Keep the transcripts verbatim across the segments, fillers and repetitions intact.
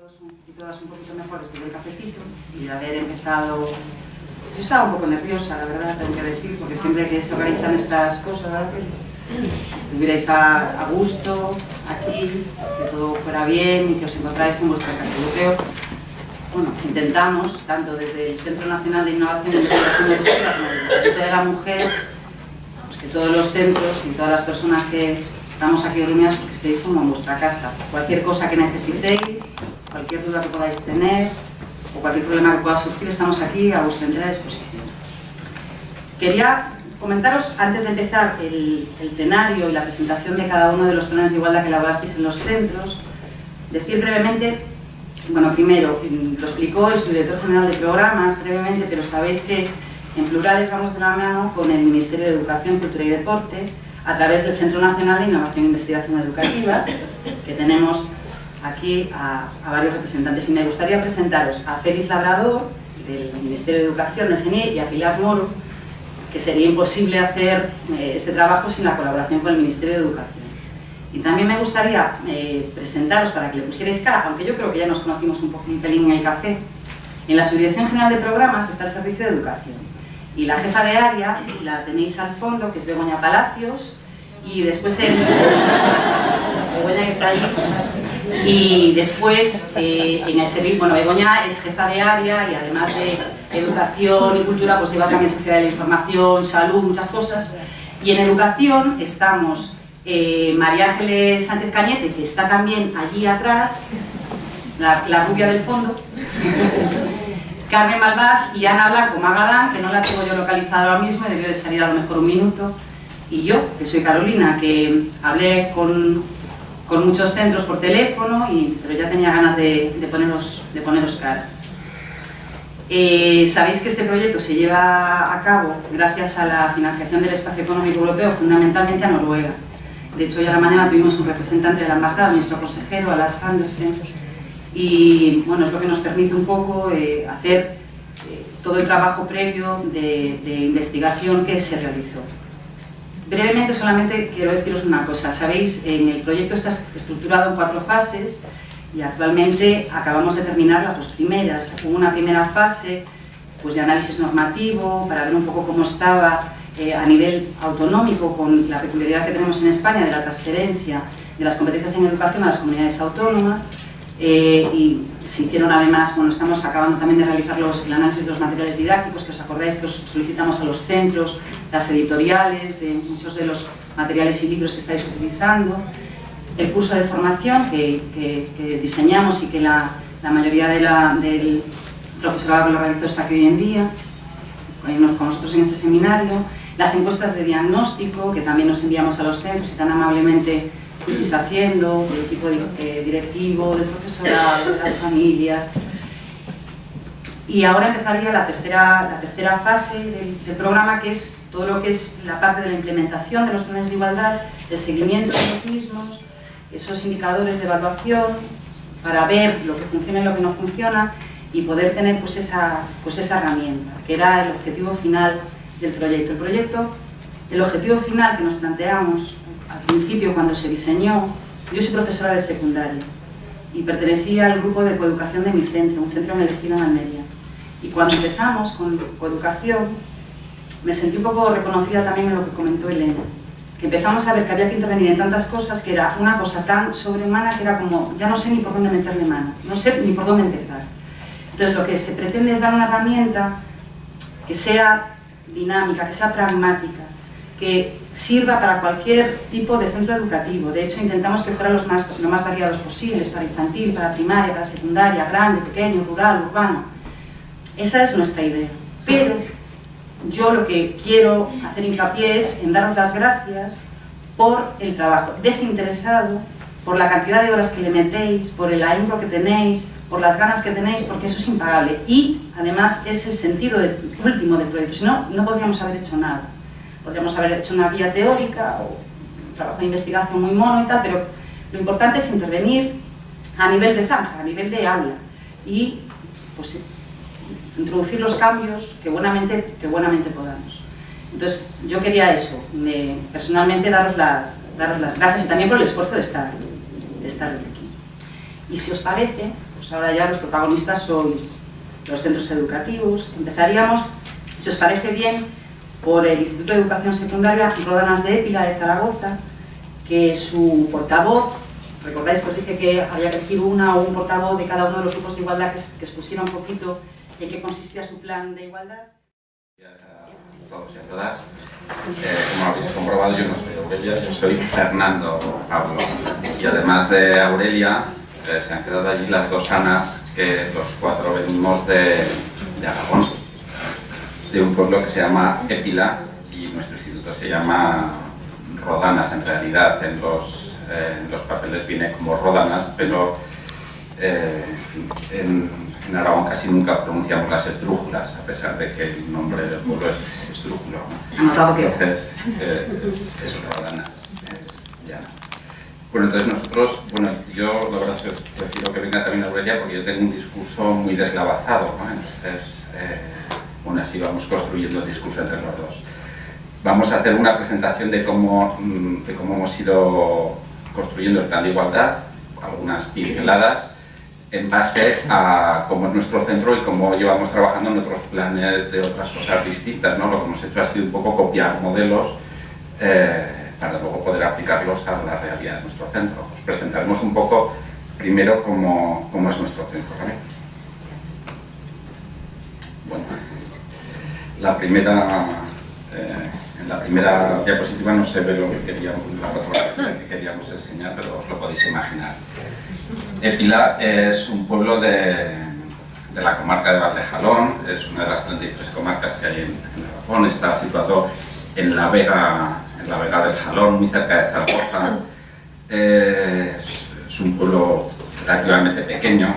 todos y todas un poquito mejor después del cafecito y de haber empezado. Yo estaba un poco nerviosa, la verdad, tengo que decir, porque siempre que se organizan estas cosas, ¿verdad? Pues, si estuvierais a, a gusto aquí, que todo fuera bien y que os encontráis en vuestra casa. Yo creo, bueno, intentamos, tanto desde el Centro Nacional de Innovación e Investigación Educativa como del Instituto de la Mujer, pues que todos los centros y todas las personas que estamos aquí reunidas, porque estéis como en vuestra casa. Cualquier cosa que necesitéis, cualquier duda que podáis tener, o cualquier problema que pueda surgir, estamos aquí a vuestra entera disposición. Quería comentaros, antes de empezar el, el plenario y la presentación de cada uno de los planes de igualdad que elaborasteis en los centros, decir brevemente, bueno, primero, lo explicó el subdirector general de programas brevemente, pero sabéis que en Plurales vamos de la mano con el Ministerio de Educación, Cultura y Deporte, a través del Centro Nacional de Innovación e Investigación Educativa, que tenemos aquí a, a varios representantes. Y me gustaría presentaros a Félix Labrador, del Ministerio de Educación de G N I E, y a Pilar Moro, que sería imposible hacer eh, este trabajo sin la colaboración con el Ministerio de Educación. Y también me gustaría eh, presentaros, para que le pusierais cara, aunque yo creo que ya nos conocimos un poco un pelín en el café, en la Subdirección General de Programas está el Servicio de Educación. Y la jefa de área la tenéis al fondo, que es Begoña Palacios, y después el... Begoña que está ahí. Y después, eh, en el servicio, bueno, Begoña es jefa de área y además de educación y cultura, pues lleva también sociedad de la información, salud, muchas cosas. Y en educación estamos eh, María Ángeles Sánchez Cañete, que está también allí atrás, la, la rubia del fondo, Carmen Malvás y Ana Blanco Magadán, que no la tengo yo localizada ahora mismo, debió de salir a lo mejor un minuto, y yo, que soy Carolina, que hablé con... con muchos centros por teléfono, y, pero ya tenía ganas de, de, poneros, de poneros cara. Eh, Sabéis que este proyecto se lleva a cabo gracias a la financiación del Espacio Económico Europeo, fundamentalmente a Noruega. De hecho, hoy a la mañana tuvimos un representante de la embajada, nuestro consejero, Lars Andersen, y bueno, es lo que nos permite un poco eh, hacer eh, todo el trabajo previo de, de investigación que se realizó. Brevemente, solamente quiero deciros una cosa. Sabéis, en el proyecto está estructurado en cuatro fases y actualmente acabamos de terminar las dos primeras. Hubo una primera fase pues, de análisis normativo para ver un poco cómo estaba eh, a nivel autonómico, con la peculiaridad que tenemos en España de la transferencia de las competencias en educación a las comunidades autónomas. Eh, y se hicieron además, bueno, estamos acabando también de realizar los, el análisis de los materiales didácticos, que os acordáis que os solicitamos a los centros, las editoriales de muchos de los materiales y libros que estáis utilizando, el curso de formación que, que, que diseñamos y que la, la mayoría de la, del profesorado que lo realizó está aquí hoy en día, con nosotros en este seminario, las encuestas de diagnóstico que también nos enviamos a los centros y tan amablemente fuisteis haciendo, del equipo directivo, del profesorado, de las familias. Y ahora empezaría la tercera, la tercera fase del, del programa, que es todo lo que es la parte de la implementación de los planes de igualdad, el seguimiento de los mismos, esos indicadores de evaluación, para ver lo que funciona y lo que no funciona, y poder tener pues esa, pues esa herramienta, que era el objetivo final del proyecto. El proyecto, el objetivo final que nos planteamos al principio, cuando se diseñó, yo soy profesora de secundaria y pertenecía al grupo de coeducación de mi centro, un centro elegido en Almería. Y cuando empezamos con coeducación, me sentí un poco reconocida también en lo que comentó Elena, que empezamos a ver que había que intervenir en tantas cosas, que era una cosa tan sobrehumana que era como, ya no sé ni por dónde meterle mano, no sé ni por dónde empezar. Entonces lo que se pretende es dar una herramienta que sea dinámica, que sea pragmática, que sirva para cualquier tipo de centro educativo. De hecho, intentamos que fueran los más, lo más variados posibles, para infantil, para primaria, para secundaria, grande, pequeño, rural, urbano. Esa es nuestra idea. Pero yo lo que quiero hacer hincapié es en daros las gracias por el trabajo desinteresado, por la cantidad de horas que le metéis, por el ahínco que tenéis, por las ganas que tenéis, porque eso es impagable. Y, además, es el sentido de, último del proyecto. Si no, no podríamos haber hecho nada. Podríamos haber hecho una guía teórica o un trabajo de investigación muy mono y tal, pero lo importante es intervenir a nivel de zanja, a nivel de aula, y pues, introducir los cambios que buenamente, que buenamente podamos. Entonces, yo quería eso, me, personalmente daros las, daros las gracias y también por el esfuerzo de estar, de estar aquí. Y si os parece, pues ahora ya los protagonistas sois los centros educativos. Empezaríamos, si os parece bien, por el Instituto de Educación Secundaria Rodanas de Épila de Zaragoza, que su portavoz, recordáis que os dije que había que elegir una o un portavoz de cada uno de los grupos de igualdad que, que expusiera un poquito en qué consistía su plan de igualdad. Gracias a todos y a todas. Eh, como habéis comprobado, yo no soy Aurelia, yo soy Fernando Pablo. Y además de Aurelia, eh, se han quedado allí las dos Anas, que los cuatro venimos de, de Aragón, de un pueblo que se llama Épila, y nuestro instituto se llama Rodanas. En realidad, en los, eh, en los papeles viene como Rodanas, pero eh, en, en Aragón casi nunca pronunciamos las esdrújulas, a pesar de que el nombre del pueblo es esdrújulo, ¿no? Entonces, eh, es, es Rodanas, es llano. Bueno, entonces nosotros, bueno, yo la verdad es que prefiero que venga también Aurelia porque yo tengo un discurso muy deslavazado, ¿no? Entonces, eh, bueno, así vamos construyendo el discurso entre los dos. Vamos a hacer una presentación de cómo, de cómo hemos ido construyendo el plan de igualdad, algunas pinceladas, en base a cómo es nuestro centro y cómo llevamos trabajando en otros planes de otras cosas distintas, ¿no? Lo que hemos hecho ha sido un poco copiar modelos eh, para luego poder aplicarlos a la realidad de nuestro centro. Os presentaremos un poco primero cómo, cómo es nuestro centro, ¿vale? Bueno, la primera, eh, en la primera diapositiva no se ve lo que queríamos, la fotografía que queríamos enseñar, pero os lo podéis imaginar. Épila es un pueblo de, de la comarca de Valdejalón, es una de las treinta y tres comarcas que hay en, en Aragón, está situado en la Vega, en la Vega del Jalón, muy cerca de Zaragoza. Eh, es, es un pueblo relativamente pequeño.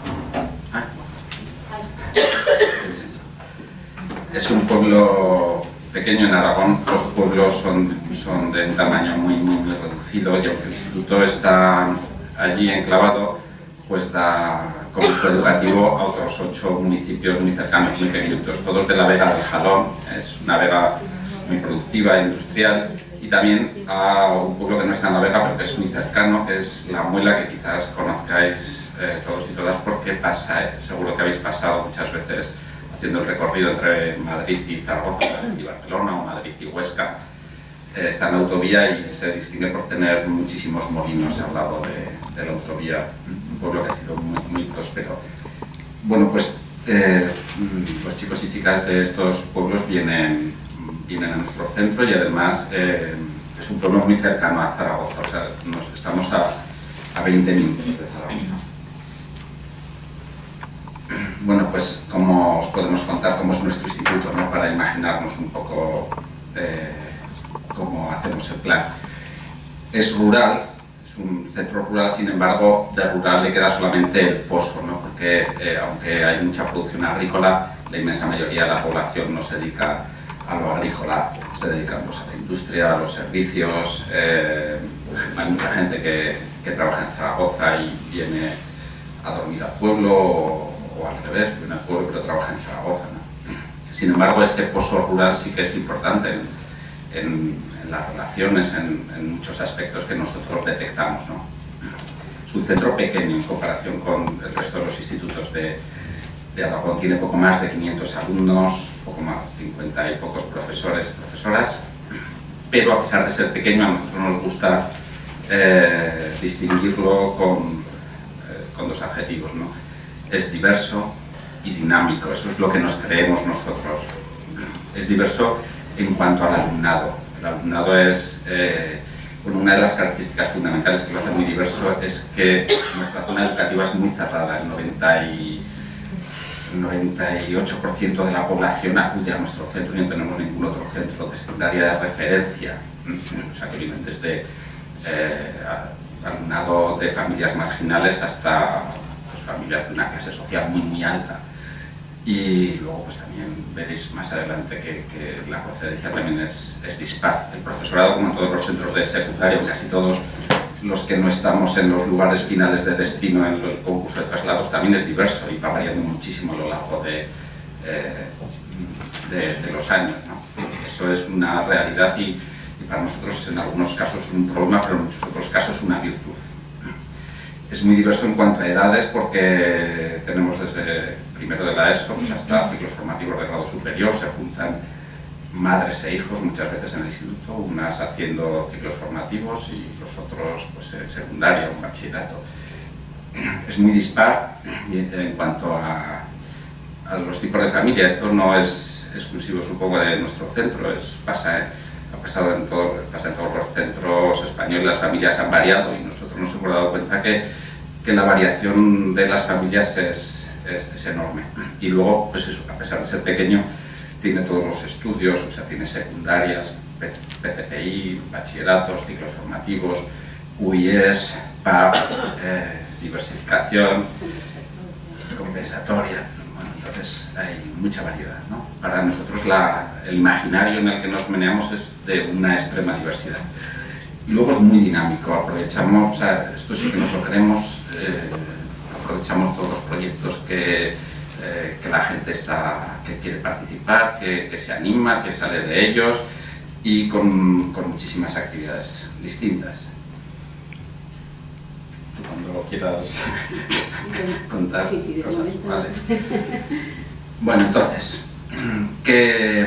Es un pueblo pequeño en Aragón, los pueblos son, son de un tamaño muy, muy, muy reducido, y aunque el instituto está allí enclavado, pues da colegio educativo a otros ocho municipios muy cercanos, muy pequeñitos, todos de la Vega del Jalón. Es una vega muy productiva, industrial, y también a un pueblo que no está en la Vega, pero que es muy cercano, que es La Muela, que quizás conozcáis eh, todos y todas porque pasa, eh, seguro que habéis pasado muchas veces haciendo el recorrido entre Madrid y Zaragoza, Madrid y Barcelona, o Madrid y Huesca. Eh, está en la autovía y se distingue por tener muchísimos molinos al lado de, de la autovía, un pueblo que ha sido muy, muy próspero. Bueno, pues eh, los chicos y chicas de estos pueblos vienen, vienen a nuestro centro, y además eh, es un pueblo muy cercano a Zaragoza, o sea, nos, estamos a, a veinte minutos de Zaragoza. Bueno, pues como os podemos contar cómo es nuestro instituto, ¿no? Para imaginarnos un poco eh, cómo hacemos el plan. Es rural, es un centro rural, sin embargo, de rural le queda solamente el pozo, ¿no? Porque eh, aunque hay mucha producción agrícola, la inmensa mayoría de la población no se dedica a lo agrícola, se dedica pues, a la industria, a los servicios. Eh, hay mucha gente que, que trabaja en Zaragoza y viene a dormir al pueblo, o, o al revés, viene al pueblo pero trabaja en Zaragoza, ¿no? Sin embargo, ese pozo rural sí que es importante en, en, en las relaciones, en, en muchos aspectos que nosotros detectamos, ¿no? Es un centro pequeño en comparación con el resto de los institutos de, de Aragón. Tiene poco más de quinientos alumnos, poco más de cincuenta y pocos profesores y profesoras, pero a pesar de ser pequeño, a nosotros nos gusta eh, distinguirlo con, eh, con dos adjetivos, ¿no? Es diverso y dinámico, eso es lo que nos creemos nosotros. Es diverso en cuanto al alumnado. El alumnado es, eh, bueno, una de las características fundamentales que lo hace muy diverso es que nuestra zona educativa es muy cerrada. El noventa y ocho por ciento de la población acude a nuestro centro y no tenemos ningún otro centro de secundaria de referencia. O sea, que vienen desde eh, alumnado de familias marginales hasta pues, familias de una clase social muy, muy alta. Y luego pues también veréis más adelante que, que la procedencia también es, es dispar. El profesorado, como en todos los centros de secundaria, casi todos los que no estamos en los lugares finales de destino en el concurso de traslados, también es diverso y va variando muchísimo a lo largo de, eh, de, de los años, ¿no? Eso es una realidad y, y para nosotros es en algunos casos un problema, pero en muchos otros casos una virtud. Es muy diverso en cuanto a edades porque tenemos desde primero de la ESO pues hasta ciclos formativos de grado superior, se juntan madres e hijos muchas veces en el instituto, unas haciendo ciclos formativos y los otros pues en secundaria o en bachillerato. Es muy dispar en cuanto a, a los tipos de familia. Esto no es exclusivo, supongo, de nuestro centro, es, pasa, ha pasado en, todo, pasa en todos los centros españoles. Las familias han variado y nosotros nos hemos dado cuenta que, que la variación de las familias es, es, es enorme. Y luego, pues eso, a pesar de ser pequeño, tiene todos los estudios, o sea, tiene secundarias, P C P I, bachilleratos, ciclos formativos, U I E S, P A P, eh, diversificación, compensatoria. Bueno, entonces hay mucha variedad, ¿no? Para nosotros la, el imaginario en el que nos meneamos es de una extrema diversidad. Y luego es muy dinámico, aprovechamos, o sea, esto sí que nos lo queremos, eh, aprovechamos todos los proyectos que Eh, que la gente está, que quiere participar, que, que se anima, que sale de ellos y con, con muchísimas actividades distintas. Cuando quieras contar sí, sí, cosas, vale. Bueno, entonces, ¿qué,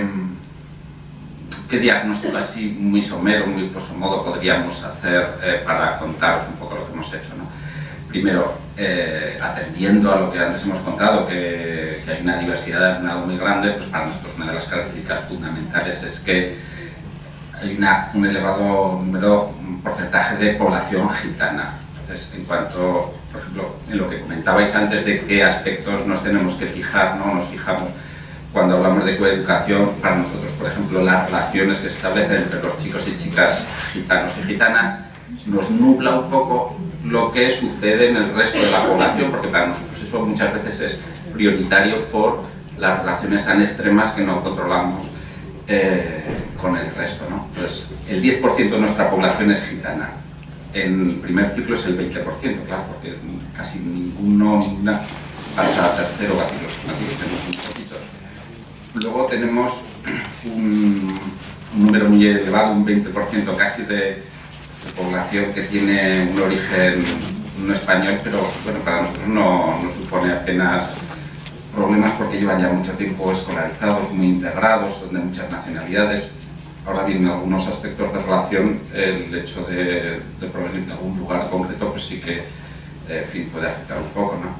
qué diagnóstico así muy somero, muy grosso modo podríamos hacer eh, para contaros un poco lo que hemos hecho, ¿no? Primero, eh, atendiendo a lo que antes hemos contado, que, que hay una diversidad de alumnado muy grande, pues para nosotros una de las características fundamentales es que hay una, un elevado número, un porcentaje de población gitana. Entonces, en cuanto, por ejemplo, en lo que comentabais antes de qué aspectos nos tenemos que fijar, ¿no? Nos fijamos cuando hablamos de coeducación, para nosotros, por ejemplo, las relaciones que se establecen entre los chicos y chicas gitanos y gitanas, nos nubla un poco lo que sucede en el resto de la población, porque para nosotros eso muchas veces es prioritario por las relaciones tan extremas que no controlamos eh, con el resto, ¿no? Entonces, el diez por ciento de nuestra población es gitana. En el primer ciclo es el veinte por ciento, claro, porque casi ninguno, ninguna pasa a tercero o a ciclos formativos, tenemos muy poquitos. Luego tenemos un, un número muy elevado, un veinte por ciento casi de población que tiene un origen no español, pero bueno, para nosotros no, no supone apenas problemas porque llevan ya mucho tiempo escolarizados, muy integrados, son de muchas nacionalidades. Ahora bien, en algunos aspectos de relación, el hecho de, de provenir de algún lugar concreto, pues sí que, eh, en fin, puede afectar un poco, ¿no?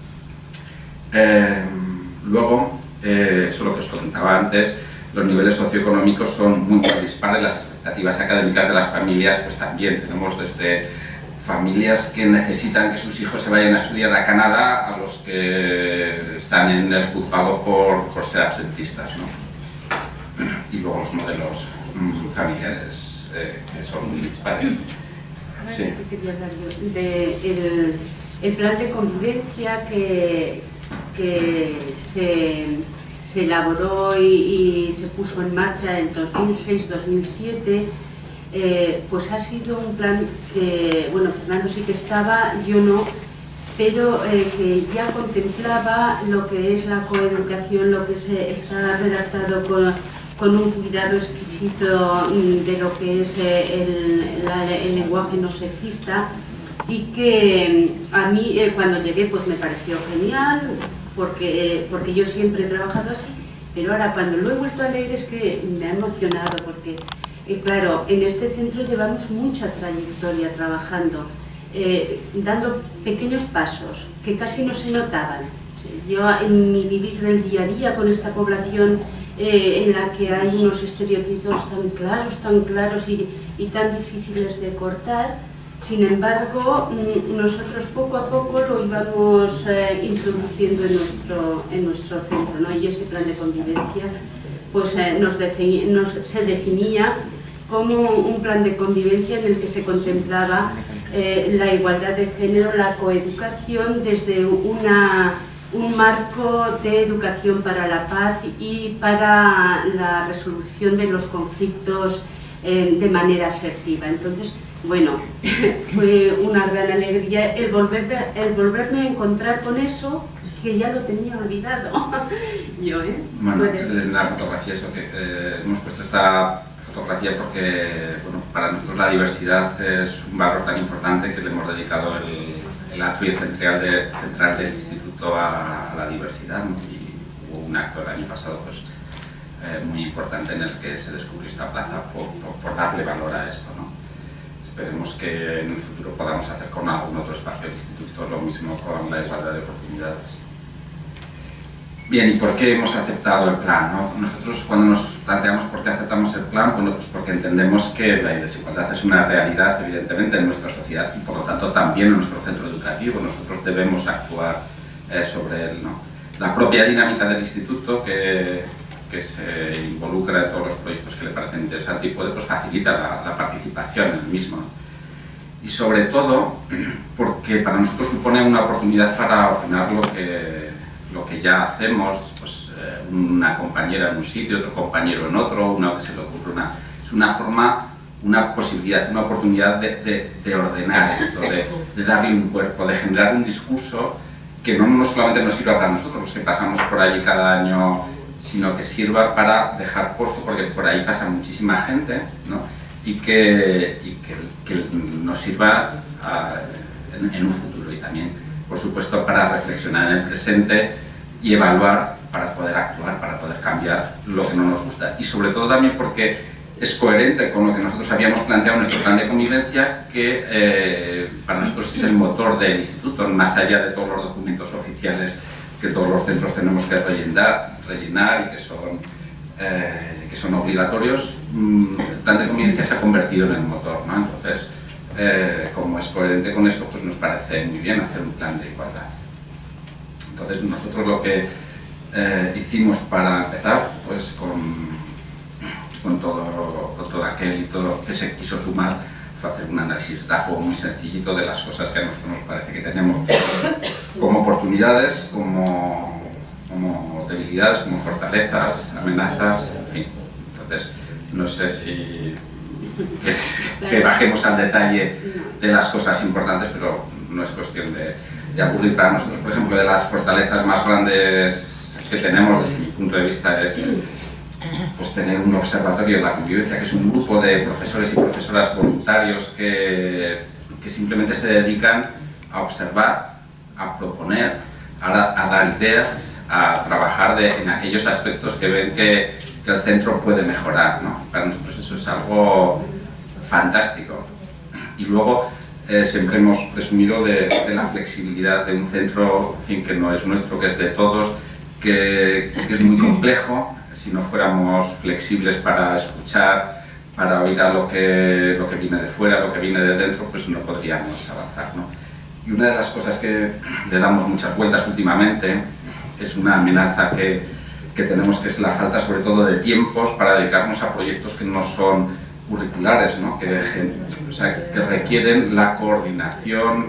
Eh, luego, eh, eso lo que os comentaba antes, los niveles socioeconómicos son muy, muy dispares, las expectativas académicas de las familias pues también. Tenemos desde familias que necesitan que sus hijos se vayan a estudiar a Canadá a los que están en el juzgado por, por ser absentistas, ¿no? Y luego los modelos mmm, familiares eh, que son muy dispares. Sí. Quería hablar yo de el, el plan de convivencia que, que se, se elaboró y, y se puso en marcha en dos mil seis dos mil siete. Eh, pues ha sido un plan que, bueno, Fernando sí que estaba, yo no, pero eh, que ya contemplaba lo que es la coeducación, lo que se está redactado con, con un cuidado exquisito de lo que es el, la, el lenguaje no sexista, y que a mí eh, cuando llegué pues me pareció genial, porque, porque yo siempre he trabajado así, pero ahora cuando lo he vuelto a leer es que me ha emocionado, porque y claro, en este centro llevamos mucha trayectoria trabajando, eh, dando pequeños pasos que casi no se notaban. Yo en mi vivir del día a día con esta población eh, en la que hay unos estereotipos tan claros, tan claros y, y tan difíciles de cortar, sin embargo, nosotros poco a poco lo íbamos eh, introduciendo en nuestro, en nuestro centro, ¿no? Y ese plan de convivencia pues eh, nos, defini nos se definía como un plan de convivencia en el que se contemplaba eh, la igualdad de género, la coeducación desde una, un marco de educación para la paz y para la resolución de los conflictos eh, de manera asertiva. Entonces, bueno, fue una gran alegría el volverme, el volverme a encontrar con eso, que ya lo tenía olvidado. Yo, ¿eh? Bueno, es la fotografía, eso que eh, hemos puesto esta fotografía porque, bueno, para nosotros la diversidad es un valor tan importante que le hemos dedicado el, el atrio central, de, central del Instituto a, a la Diversidad, ¿no? Y hubo un acto el año pasado pues, eh, muy importante en el que se descubrió esta plaza por, por, por darle valor a esto, ¿no? Esperemos que en el futuro podamos hacer con algún otro espacio del Instituto lo mismo con la igualdad de oportunidades. Bien, ¿y por qué hemos aceptado el plan, ¿no? Nosotros cuando nos planteamos por qué aceptamos el plan, bueno, pues porque entendemos que la desigualdad es una realidad evidentemente en nuestra sociedad y por lo tanto también en nuestro centro educativo. Nosotros debemos actuar eh, sobre él, ¿no? La propia dinámica del instituto que, que se involucra en todos los proyectos que le parecen interesantes y puede pues, facilita la, la participación en el mismo, ¿no? Y sobre todo porque para nosotros supone una oportunidad para opinar lo que lo que ya hacemos, pues eh, una compañera en un sitio, otro compañero en otro, una que se le ocurre una... Es una forma, una posibilidad, una oportunidad de, de, de ordenar esto, de, de darle un cuerpo, de generar un discurso que no, no solamente nos sirva para nosotros, los que pasamos por allí cada año, sino que sirva para dejar pozo, porque por ahí pasa muchísima gente, ¿no? Y que, y que, que nos sirva a, en, en un futuro y también, por supuesto, para reflexionar en el presente y evaluar para poder actuar, para poder cambiar lo que no nos gusta. Y sobre todo también porque es coherente con lo que nosotros habíamos planteado en nuestro plan de convivencia, que eh, para nosotros es el motor del instituto, más allá de todos los documentos oficiales que todos los centros tenemos que rellenar, rellenar y que son, eh, que son obligatorios. El plan de convivencia se ha convertido en el motor, ¿no? Entonces, Eh, como es coherente con eso, pues nos parece muy bien hacer un plan de igualdad. Entonces nosotros lo que eh, hicimos para empezar, pues con, con, todo, con todo aquel y todo que se quiso sumar, fue hacer un análisis D A F O muy sencillito de las cosas que a nosotros nos parece que tenemos como oportunidades, como, como debilidades, como fortalezas, amenazas, en fin. Entonces, no sé si Que, que bajemos al detalle de las cosas importantes, pero no es cuestión de, de aburrir para nosotros. Por ejemplo, de las fortalezas más grandes que tenemos desde mi punto de vista es pues, tener un observatorio de la convivencia, que es un grupo de profesores y profesoras voluntarios que, que simplemente se dedican a observar, a proponer, a, a dar ideas, a trabajar de, en aquellos aspectos que ven que, que el centro puede mejorar, ¿no? Para nosotros eso es algo fantástico. Y luego eh, siempre hemos presumido de, de la flexibilidad de un centro, en fin, que no es nuestro, que es de todos, que, que es muy complejo. Si no fuéramos flexibles para escuchar, para oír a lo que, lo que viene de fuera, lo que viene de dentro, pues no podríamos avanzar, ¿no? Y una de las cosas que le damos muchas vueltas últimamente es una amenaza que, que tenemos, que es la falta sobre todo de tiempos para dedicarnos a proyectos que no son curriculares, ¿no? que, o sea, que requieren la coordinación,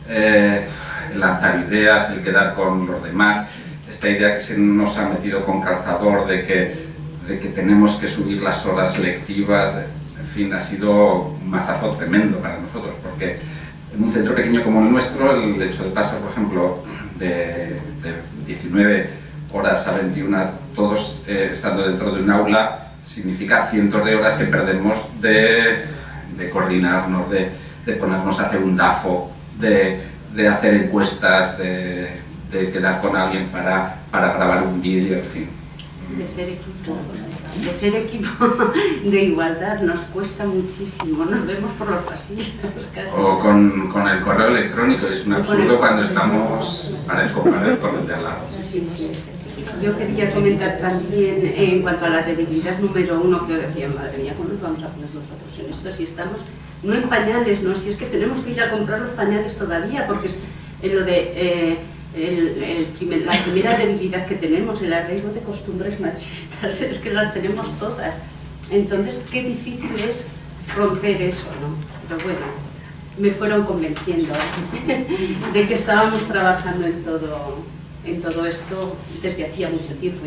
eh, el lanzar ideas, el quedar con los demás, esta idea que se nos ha metido con calzador de que, de que tenemos que subir las horas lectivas, de, en fin, ha sido un mazazo tremendo para nosotros, porque en un centro pequeño como el nuestro, el hecho de pasar, por ejemplo, de, de diecinueve horas a veintiuna, todos eh, estando dentro de un aula, significa cientos de horas que perdemos de, de coordinarnos, de, de ponernos a hacer un D A F O, de, de hacer encuestas, de, de quedar con alguien para, para grabar un vídeo, en fin. De ser equipo, de ser equipo de igualdad nos cuesta muchísimo, nos vemos por los pasillos casi. O con, con el correo electrónico, es un absurdo cuando estamos pared con pared con el de al lado. Sí, sí. Yo quería comentar también eh, en cuanto a la debilidad número uno, que yo decía, madre mía, ¿cómo nos vamos a poner nosotros en esto si estamos, no en pañales, no, si es que tenemos que ir a comprar los pañales todavía, porque es en lo de... Eh, El, el primer, la primera debilidad que tenemos, el arraigo de costumbres machistas, es que las tenemos todas. Entonces, qué difícil es romper eso, ¿no? Pero bueno, me fueron convenciendo de que estábamos trabajando en todo, en todo esto desde hacía mucho tiempo.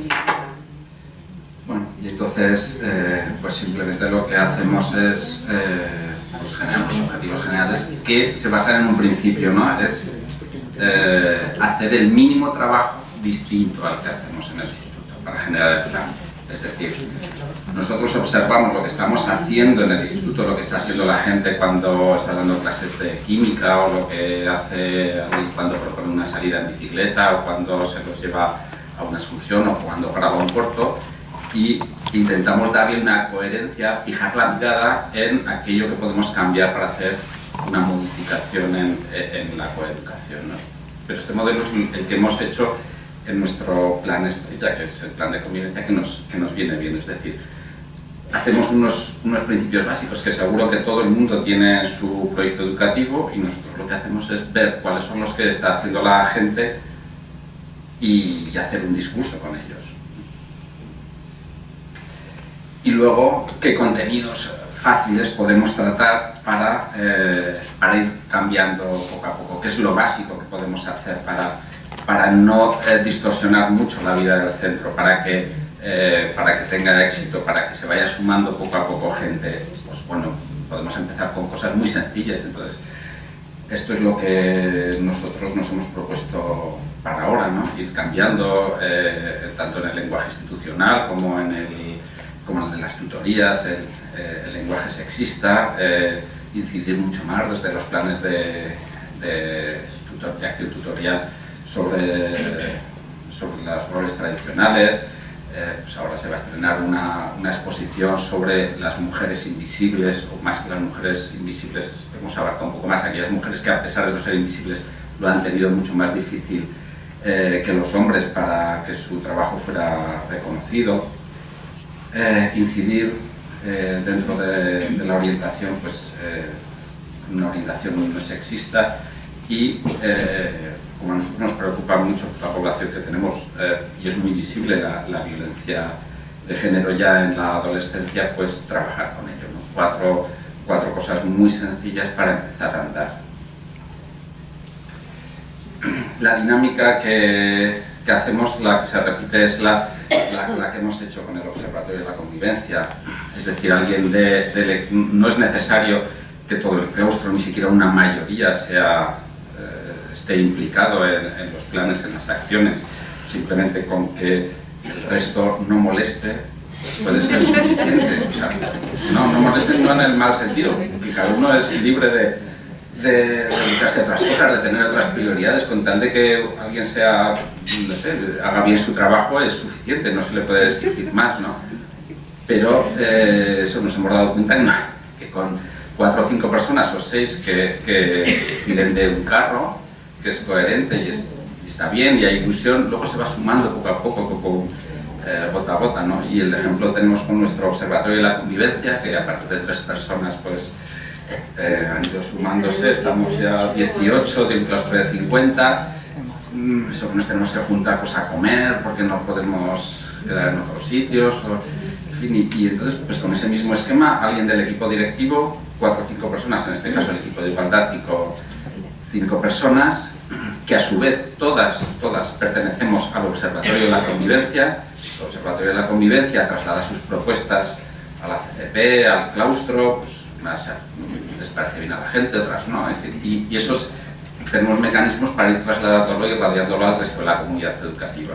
Bueno, y entonces, eh, pues simplemente lo que hacemos es eh, pues generar los objetivos generales que se basan en un principio, ¿no? Es, Eh, hacer el mínimo trabajo distinto al que hacemos en el instituto para generar el plan. Es decir, nosotros observamos lo que estamos haciendo en el instituto, lo que está haciendo la gente cuando está dando clases de química, o lo que hace cuando propone una salida en bicicleta, o cuando se los lleva a una excursión, o cuando graba un corto, y intentamos darle una coherencia, fijar la mirada en aquello que podemos cambiar para hacer una modificación en, en la coeducación, ¿no? Pero este modelo es el que hemos hecho en nuestro plan estrella, que es el plan de convivencia que nos, que nos viene bien. Es decir, hacemos unos, unos principios básicos que seguro que todo el mundo tiene en su proyecto educativo, y nosotros lo que hacemos es ver cuáles son los que está haciendo la gente y, y hacer un discurso con ellos. Y luego, qué contenidos fáciles podemos tratar para, eh, para ir cambiando poco a poco, qué es lo básico que podemos hacer para, para no eh, distorsionar mucho la vida del centro, para que, eh, para que tenga éxito, para que se vaya sumando poco a poco gente. Pues bueno, podemos empezar con cosas muy sencillas. Entonces, esto es lo que nosotros nos hemos propuesto para ahora, ¿no? Ir cambiando, eh, tanto en el lenguaje institucional como en el, como en el de las tutorías, el, eh, el lenguaje sexista, eh, incidir mucho más desde los planes de, de, tutor, de acción tutorial sobre, sobre los roles tradicionales. Eh, pues ahora se va a estrenar una, una exposición sobre las mujeres invisibles, o más que las mujeres invisibles, hemos abarcado un poco más aquellas mujeres que, a pesar de no ser invisibles, lo han tenido mucho más difícil eh, que los hombres para que su trabajo fuera reconocido. Eh, incidir eh, dentro de, de la orientación, pues eh, una orientación no sexista, y eh, como a nosotros nos preocupa mucho la población que tenemos, eh, y es muy visible la, la violencia de género ya en la adolescencia, pues trabajar con ello, ¿no? Cuatro, cuatro cosas muy sencillas para empezar a andar. La dinámica que, que hacemos, la que se repite, es la, la, la que hemos hecho con el Observatorio de la Convivencia. Es decir, alguien de, de, no es necesario que todo el claustro, ni siquiera una mayoría, sea, eh, esté implicado en, en los planes, en las acciones. Simplemente con que el resto no moleste puede ser suficiente. O sea, no, no moleste no en el mal sentido, que cada uno es libre de de dedicarse a otras cosas, de tener otras prioridades. Con tal de que alguien sea, no sé, haga bien su trabajo, es suficiente, no se le puede exigir más, ¿no? Pero eh, eso nos hemos dado cuenta que con cuatro o cinco personas o seis que, que piden de un carro, que es coherente y, es, y está bien y hay ilusión, luego se va sumando poco a poco, poco eh, gota a gota, ¿no? Y el ejemplo tenemos con nuestro Observatorio de la Convivencia, que a partir de tres personas, pues, Eh, han ido sumándose, estamos ya dieciocho de un claustro de cincuenta. Eso que nos tenemos que juntar, pues, a comer porque no podemos quedar en otros sitios, o, en fin, y, y entonces, pues, con ese mismo esquema, alguien del equipo directivo, cuatro o cinco personas, en este caso el equipo de igualdad, cinco, cinco personas, que a su vez todas, todas pertenecemos al Observatorio de la Convivencia. El Observatorio de la Convivencia traslada sus propuestas a la C C P, al claustro, pues, unas les parece bien a la gente, otras no, es decir, y, y esos tenemos mecanismos para ir trasladándolo y radiándolo al resto de la comunidad educativa.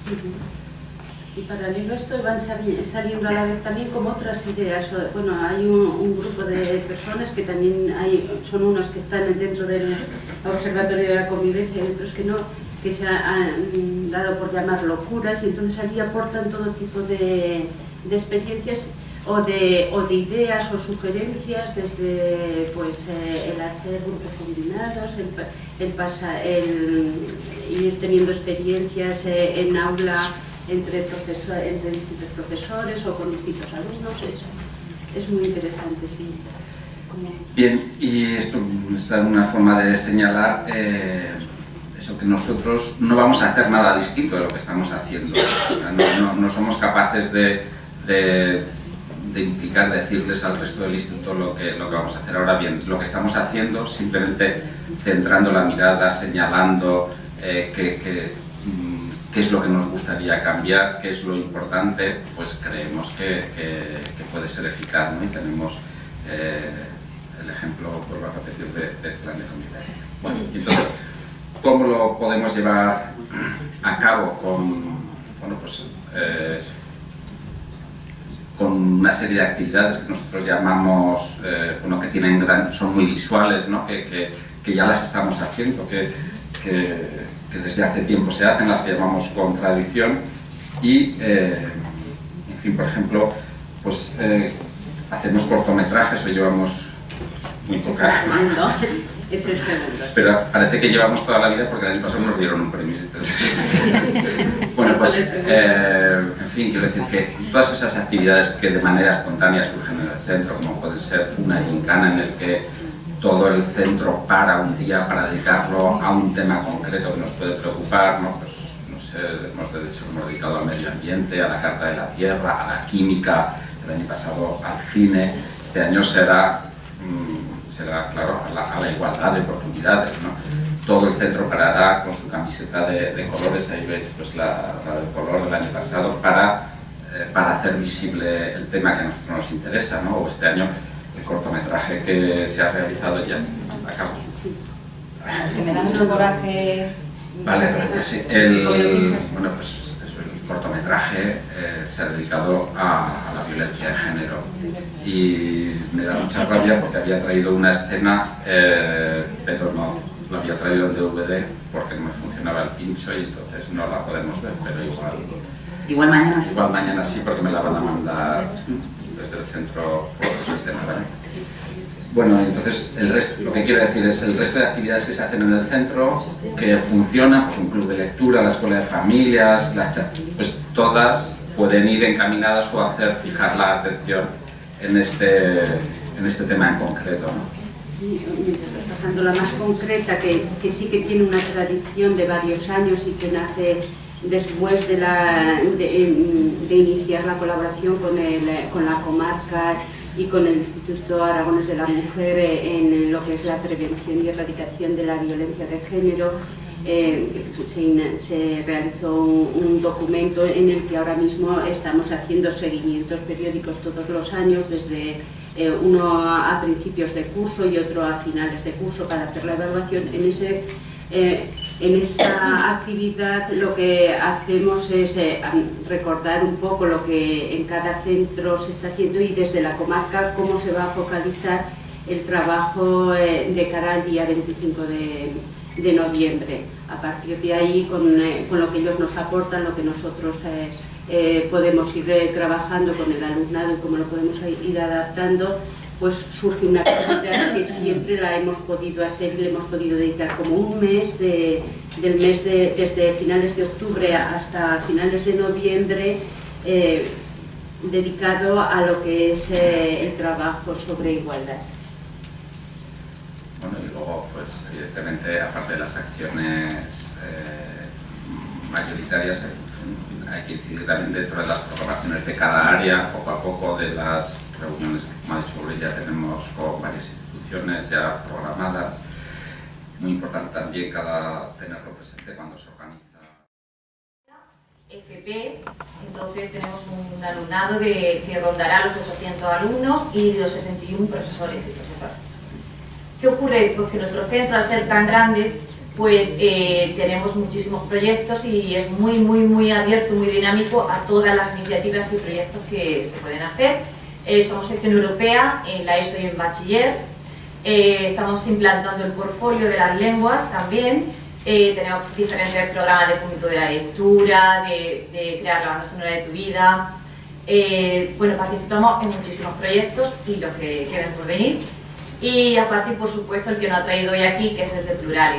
Y paralelo a esto van saliendo a la vez también como otras ideas. Bueno, hay un, un grupo de personas que también hay, son unos que están dentro del Observatorio de la Convivencia y otros que no, que se han dado por llamar locuras, y entonces allí aportan todo tipo de, de experiencias o de, o de ideas o sugerencias, desde, pues, eh, el hacer grupos combinados, el, el, pasa, el ir teniendo experiencias eh, en aula entre, profesor, entre distintos profesores o con distintos alumnos. Es, es muy interesante, sí. Como... Bien, y esto es una forma de señalar eh, eso, que nosotros no vamos a hacer nada distinto de lo que estamos haciendo. O sea, no, no, no somos capaces de, de de implicar, decirles al resto del instituto lo que, lo que vamos a hacer. Ahora bien, lo que estamos haciendo, simplemente centrando la mirada, señalando eh, qué que, que es lo que nos gustaría cambiar, qué es lo importante, pues creemos que, que, que puede ser eficaz, ¿no? Y tenemos eh, el ejemplo, vuelvo a repetir, de, del plan de convivencia. Bueno, y entonces, ¿cómo lo podemos llevar a cabo con, bueno, pues, eh, con una serie de actividades que nosotros llamamos, eh, bueno, que tienen gran, son muy visuales, ¿no? que, que, que ya las estamos haciendo, que, que, que desde hace tiempo se hacen, las que llamamos con tradición, y, eh, en fin, por ejemplo, pues eh, hacemos cortometrajes, o llevamos muy poca... Es el segundo. Pero parece que llevamos toda la vida porque el año pasado nos dieron un premio. Bueno, pues, eh, en fin, quiero decir que todas esas actividades que de manera espontánea surgen en el centro, como puede ser una gincana en el que todo el centro para un día para dedicarlo a un tema concreto que nos puede preocupar, ¿no? Pues, no sé, hemos, de hecho, hemos dedicado al medio ambiente, a la Carta de la Tierra, a la química, el año pasado al cine, este año será... Mmm, será, claro, a la, a la igualdad de oportunidades, ¿no? Todo el centro parará con su camiseta de, de colores, ahí veis pues, la, la del color del año pasado, para, eh, para hacer visible el tema que a nosotros nos interesa, ¿no? O este año el cortometraje que se ha realizado ya. Acabo. Es que me da mucho coraje. Vale, gracias. Sí. El, bueno, pues eso, el cortometraje eh, se ha dedicado a, a la violencia de género. Y me da mucha rabia porque había traído una escena, eh, pero no, lo había traído en D V D porque no me funcionaba el pincho y entonces no la podemos ver, pero igual... Igual mañana sí. Igual mañana sí, porque me la van a mandar desde el centro por otro sistema, ¿vale? Bueno, entonces el resto, lo que quiero decir es el resto de actividades que se hacen en el centro, que funcionan, pues un club de lectura, la escuela de familias, las, pues todas pueden ir encaminadas o hacer fijar la atención en este, en este tema en concreto, ¿no? Y, pasando la más concreta, que, que sí que tiene una tradición de varios años y que nace después de, la, de, de iniciar la colaboración con, el, con la comarca y con el Instituto Aragones de la Mujer en lo que es la prevención y erradicación de la violencia de género. Eh, se, se realizó un, un documento en el que ahora mismo estamos haciendo seguimientos periódicos todos los años, desde eh, uno a, a principios de curso y otro a finales de curso para hacer la evaluación. En, ese, eh, en esa actividad lo que hacemos es eh, recordar un poco lo que en cada centro se está haciendo y desde la comarca cómo se va a focalizar el trabajo eh, de cara al día veinticinco de de noviembre. A partir de ahí, con, eh, con lo que ellos nos aportan, lo que nosotros eh, eh, podemos ir eh, trabajando con el alumnado y cómo lo podemos ir adaptando, pues surge una actividad que siempre la hemos podido hacer y le hemos podido dedicar como un mes, de, del mes de, desde finales de octubre hasta finales de noviembre, eh, dedicado a lo que es eh, el trabajo sobre igualdad. Bueno, y luego, pues, evidentemente, aparte de las acciones eh, mayoritarias, hay que incidir también dentro de las programaciones de cada área, poco a poco, de las reuniones que, como ha dicho Luis, ya tenemos con varias instituciones ya programadas. Muy importante también cada tenerlo presente cuando se organiza. F P, entonces tenemos un alumnado de, que rondará los ochocientos alumnos y los setenta y uno profesores y profesoras. ¿Qué ocurre? Pues que nuestro centro, al ser tan grande, pues eh, tenemos muchísimos proyectos y es muy, muy, muy abierto, muy dinámico a todas las iniciativas y proyectos que se pueden hacer. Eh, somos sección europea en la ESO y en bachiller. Eh, estamos implantando el portfolio de las lenguas también. Eh, tenemos diferentes programas de fomento de la lectura, de, de crear la banda sonora de tu vida. Eh, bueno, participamos en muchísimos proyectos y los que queden por venir. Y a partir, por supuesto, el que nos ha traído hoy aquí, que es el de plurales.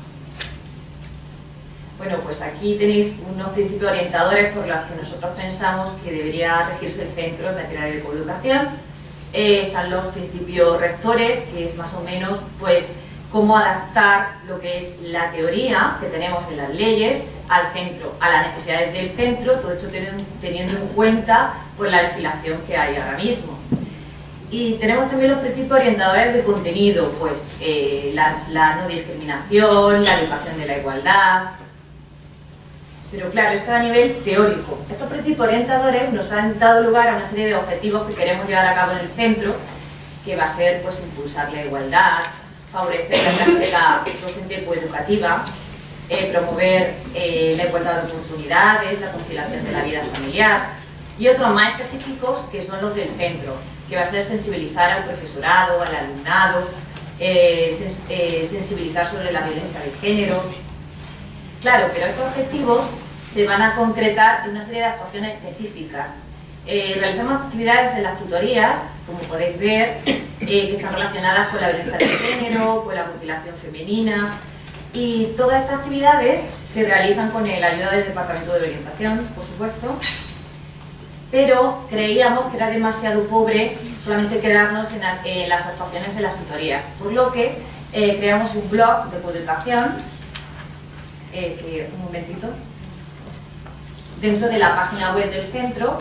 Bueno, pues aquí tenéis unos principios orientadores por los que nosotros pensamos que debería regirse el centro en materia de coeducación. Eh, están los principios rectores, que es más o menos pues cómo adaptar lo que es la teoría que tenemos en las leyes al centro, a las necesidades del centro, todo esto teniendo en cuenta pues, la legislación que hay ahora mismo. Y tenemos también los principios orientadores de contenido, pues eh, la, la no discriminación, la educación de la igualdad. Pero claro, esto a nivel teórico. Estos principios orientadores nos han dado lugar a una serie de objetivos que queremos llevar a cabo en el centro, que va a ser pues impulsar la igualdad, favorecer la práctica docente coeducativa, eh, promover eh, la igualdad de oportunidades, la conciliación de la vida familiar, y otros más específicos que son los del centro, que va a ser sensibilizar al profesorado, al alumnado, eh, sens eh, sensibilizar sobre la violencia de género. Claro, pero estos objetivos se van a concretar en una serie de actuaciones específicas. Eh, realizamos actividades en las tutorías, como podéis ver, eh, que están relacionadas con la violencia de género, con la mutilación femenina, y todas estas actividades se realizan con la ayuda del Departamento de Orientación, por supuesto, pero creíamos que era demasiado pobre solamente quedarnos en, la, en las actuaciones en las tutorías, por lo que eh, creamos un blog de coeducación, eh, que, un momentito, dentro de la página web del centro.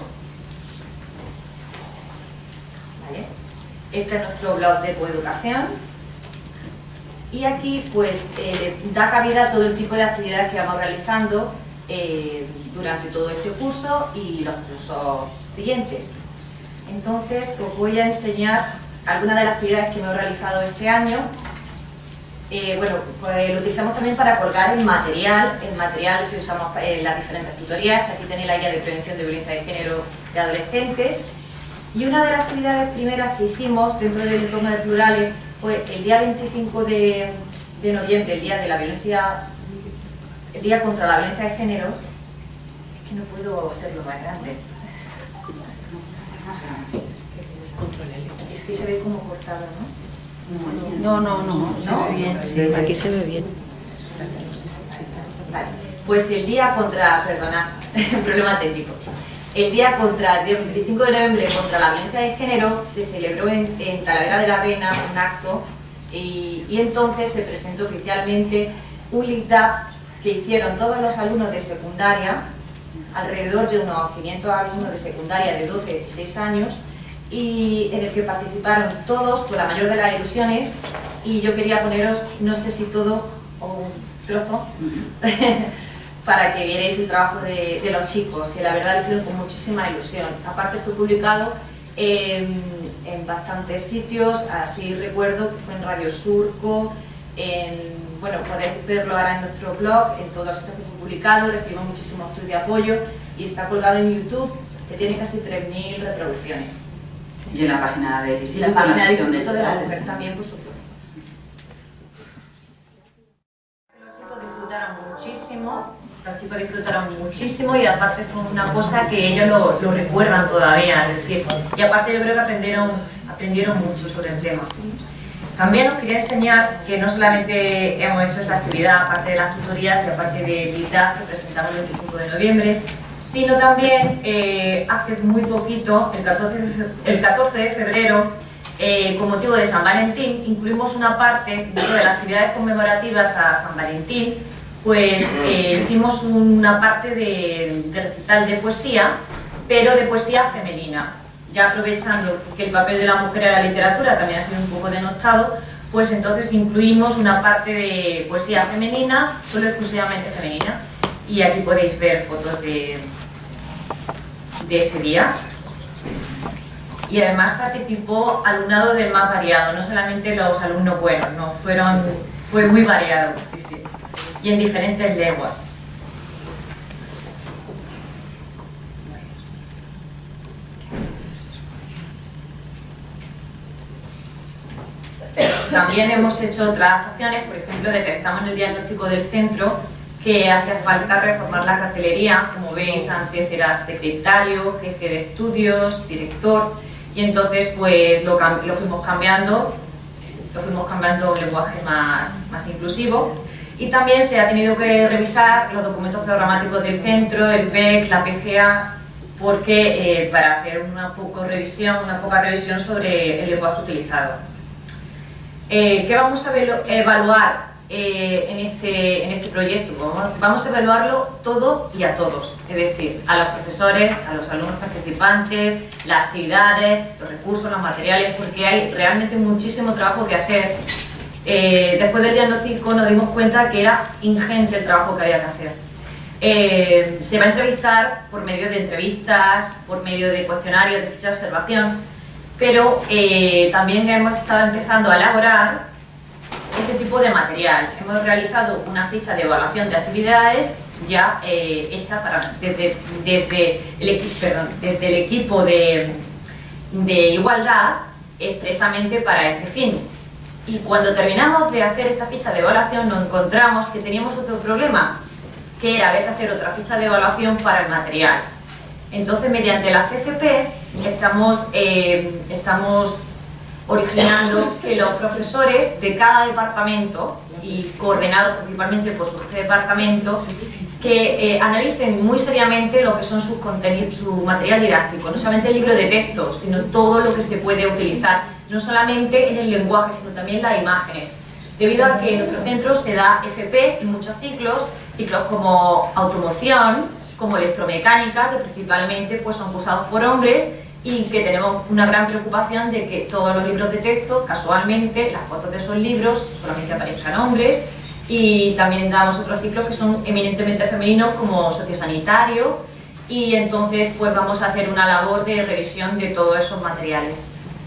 ¿Vale? Este es nuestro blog de coeducación y aquí pues eh, da cabida a todo el tipo de actividades que vamos realizando eh, durante todo este curso y los cursos siguientes. Entonces os voy a enseñar algunas de las actividades que hemos realizado este año. Eh, bueno, pues lo utilizamos también para colgar el material, el material que usamos en las diferentes tutorías. Aquí tenéis la guía de prevención de violencia de género de adolescentes. Y una de las actividades primeras que hicimos dentro del entorno de plurales fue el día veinticinco de noviembre, el día de la violencia, el día contra la violencia de género. Es que no puedo hacerlo más grande. Es que se ve como cortado, ¿no? No, no, no, no, se ve bien, sí, aquí se ve bien. Vale, pues el día contra, perdona, problema técnico. El día contra, el veinticinco de noviembre contra la violencia de género se celebró en, en Talavera de la Reina un acto y, y entonces se presentó oficialmente un LICDAP que hicieron todos los alumnos de secundaria, alrededor de unos quinientos alumnos de secundaria de doce a dieciséis años, y en el que participaron todos con la mayor de las ilusiones, y yo quería poneros, no sé si todo o un trozo, para que vierais el trabajo de, de los chicos, que la verdad lo hicieron con muchísima ilusión. Aparte fue publicado en, en bastantes sitios, así recuerdo que fue en Radio Surco, en, bueno, podéis verlo ahora en nuestro blog, en todos los sitios que fue publicado, recibimos muchísimos tweets de apoyo y está colgado en YouTube, que tiene casi tres mil reproducciones. Y en la página del Y Instituto, la página del sección Instituto de la Plurales, Mujer también, por supuesto. Los chicos disfrutaron muchísimo, los chicos disfrutaron muchísimo y aparte fue una cosa que ellos lo, lo recuerdan todavía, es decir, y aparte yo creo que aprendieron, aprendieron mucho sobre el tema. También os quería enseñar que no solamente hemos hecho esa actividad, aparte de las tutorías y aparte de Habilidad que presentamos el veinticinco de noviembre, sino también eh, hace muy poquito, el catorce de, el catorce de febrero, eh, con motivo de San Valentín, incluimos una parte dentro de las actividades conmemorativas a San Valentín, pues eh, hicimos una parte de, de recital de poesía, pero de poesía femenina. Ya aprovechando que el papel de la mujer en la literatura también ha sido un poco denostado, pues entonces incluimos una parte de poesía femenina, solo exclusivamente femenina, y aquí podéis ver fotos de, de ese día. Y además participó alumnado del más variado, no solamente los alumnos buenos, no, fueron, fue muy variado, sí, sí, y en diferentes lenguas. También hemos hecho otras actuaciones, por ejemplo, detectamos en el diagnóstico del centro que hacía falta reformar la cartelería. Como veis, antes era secretario, jefe de estudios, director, y entonces pues lo, lo fuimos cambiando, lo fuimos cambiando a un lenguaje más, más inclusivo. Y también se ha tenido que revisar los documentos programáticos del centro, el P E C, la P G A, porque eh, para hacer una poco revisión, una poca revisión sobre el lenguaje utilizado. Eh, ¿Qué vamos a evaluar eh, en, este, en este proyecto? Vamos, vamos a evaluarlo todo y a todos, es decir, a los profesores, a los alumnos participantes, las actividades, los recursos, los materiales, porque hay realmente muchísimo trabajo que hacer. Eh, después del diagnóstico nos dimos cuenta que era ingente el trabajo que había que hacer. Eh, se va a entrevistar por medio de entrevistas, por medio de cuestionarios, de fichas de observación, pero eh, también hemos estado empezando a elaborar ese tipo de material. Hemos realizado una ficha de evaluación de actividades ya eh, hecha para, desde, desde, el, equi, perdón, desde el equipo de, de igualdad expresamente para este fin. Y cuando terminamos de hacer esta ficha de evaluación nos encontramos que teníamos otro problema, que era haber que hacer otra ficha de evaluación para el material. Entonces, mediante la C C P estamos, eh, estamos originando que los profesores de cada departamento, y coordenados principalmente por su jefe de departamento, que eh, analicen muy seriamente lo que son sus contenidos, su material didáctico, no solamente el libro de texto, sino todo lo que se puede utilizar, no solamente en el lenguaje, sino también las imágenes. Debido a que en nuestro centro se da F P en muchos ciclos, ciclos como automoción, como electromecánica, que principalmente pues, son cursados por hombres, y que tenemos una gran preocupación de que todos los libros de texto, casualmente, las fotos de esos libros solamente aparezcan hombres, y también damos otros ciclos que son eminentemente femeninos, como sociosanitario, y entonces pues vamos a hacer una labor de revisión de todos esos materiales.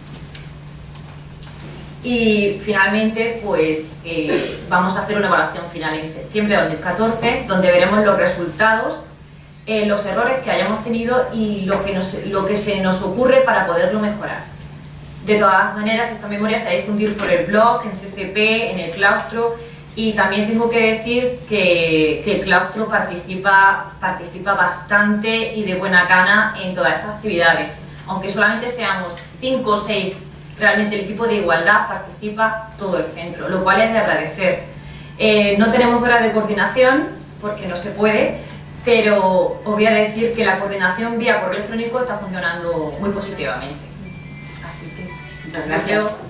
Y finalmente pues eh, vamos a hacer una evaluación final en septiembre de dos mil catorce, donde veremos los resultados, Eh, los errores que hayamos tenido y lo que, nos, lo que se nos ocurre para poderlo mejorar. De todas maneras, esta memoria se va a difundir por el blog, en C C P, en el claustro, y también tengo que decir que, que el claustro participa, participa bastante y de buena gana en todas estas actividades. Aunque solamente seamos cinco o seis, realmente el equipo de igualdad participa todo el centro, lo cual es de agradecer. Eh, no tenemos horas de coordinación, porque no se puede, pero os voy a decir que la coordinación vía correo electrónico está funcionando muy positivamente. Así que, muchas gracias. Yo...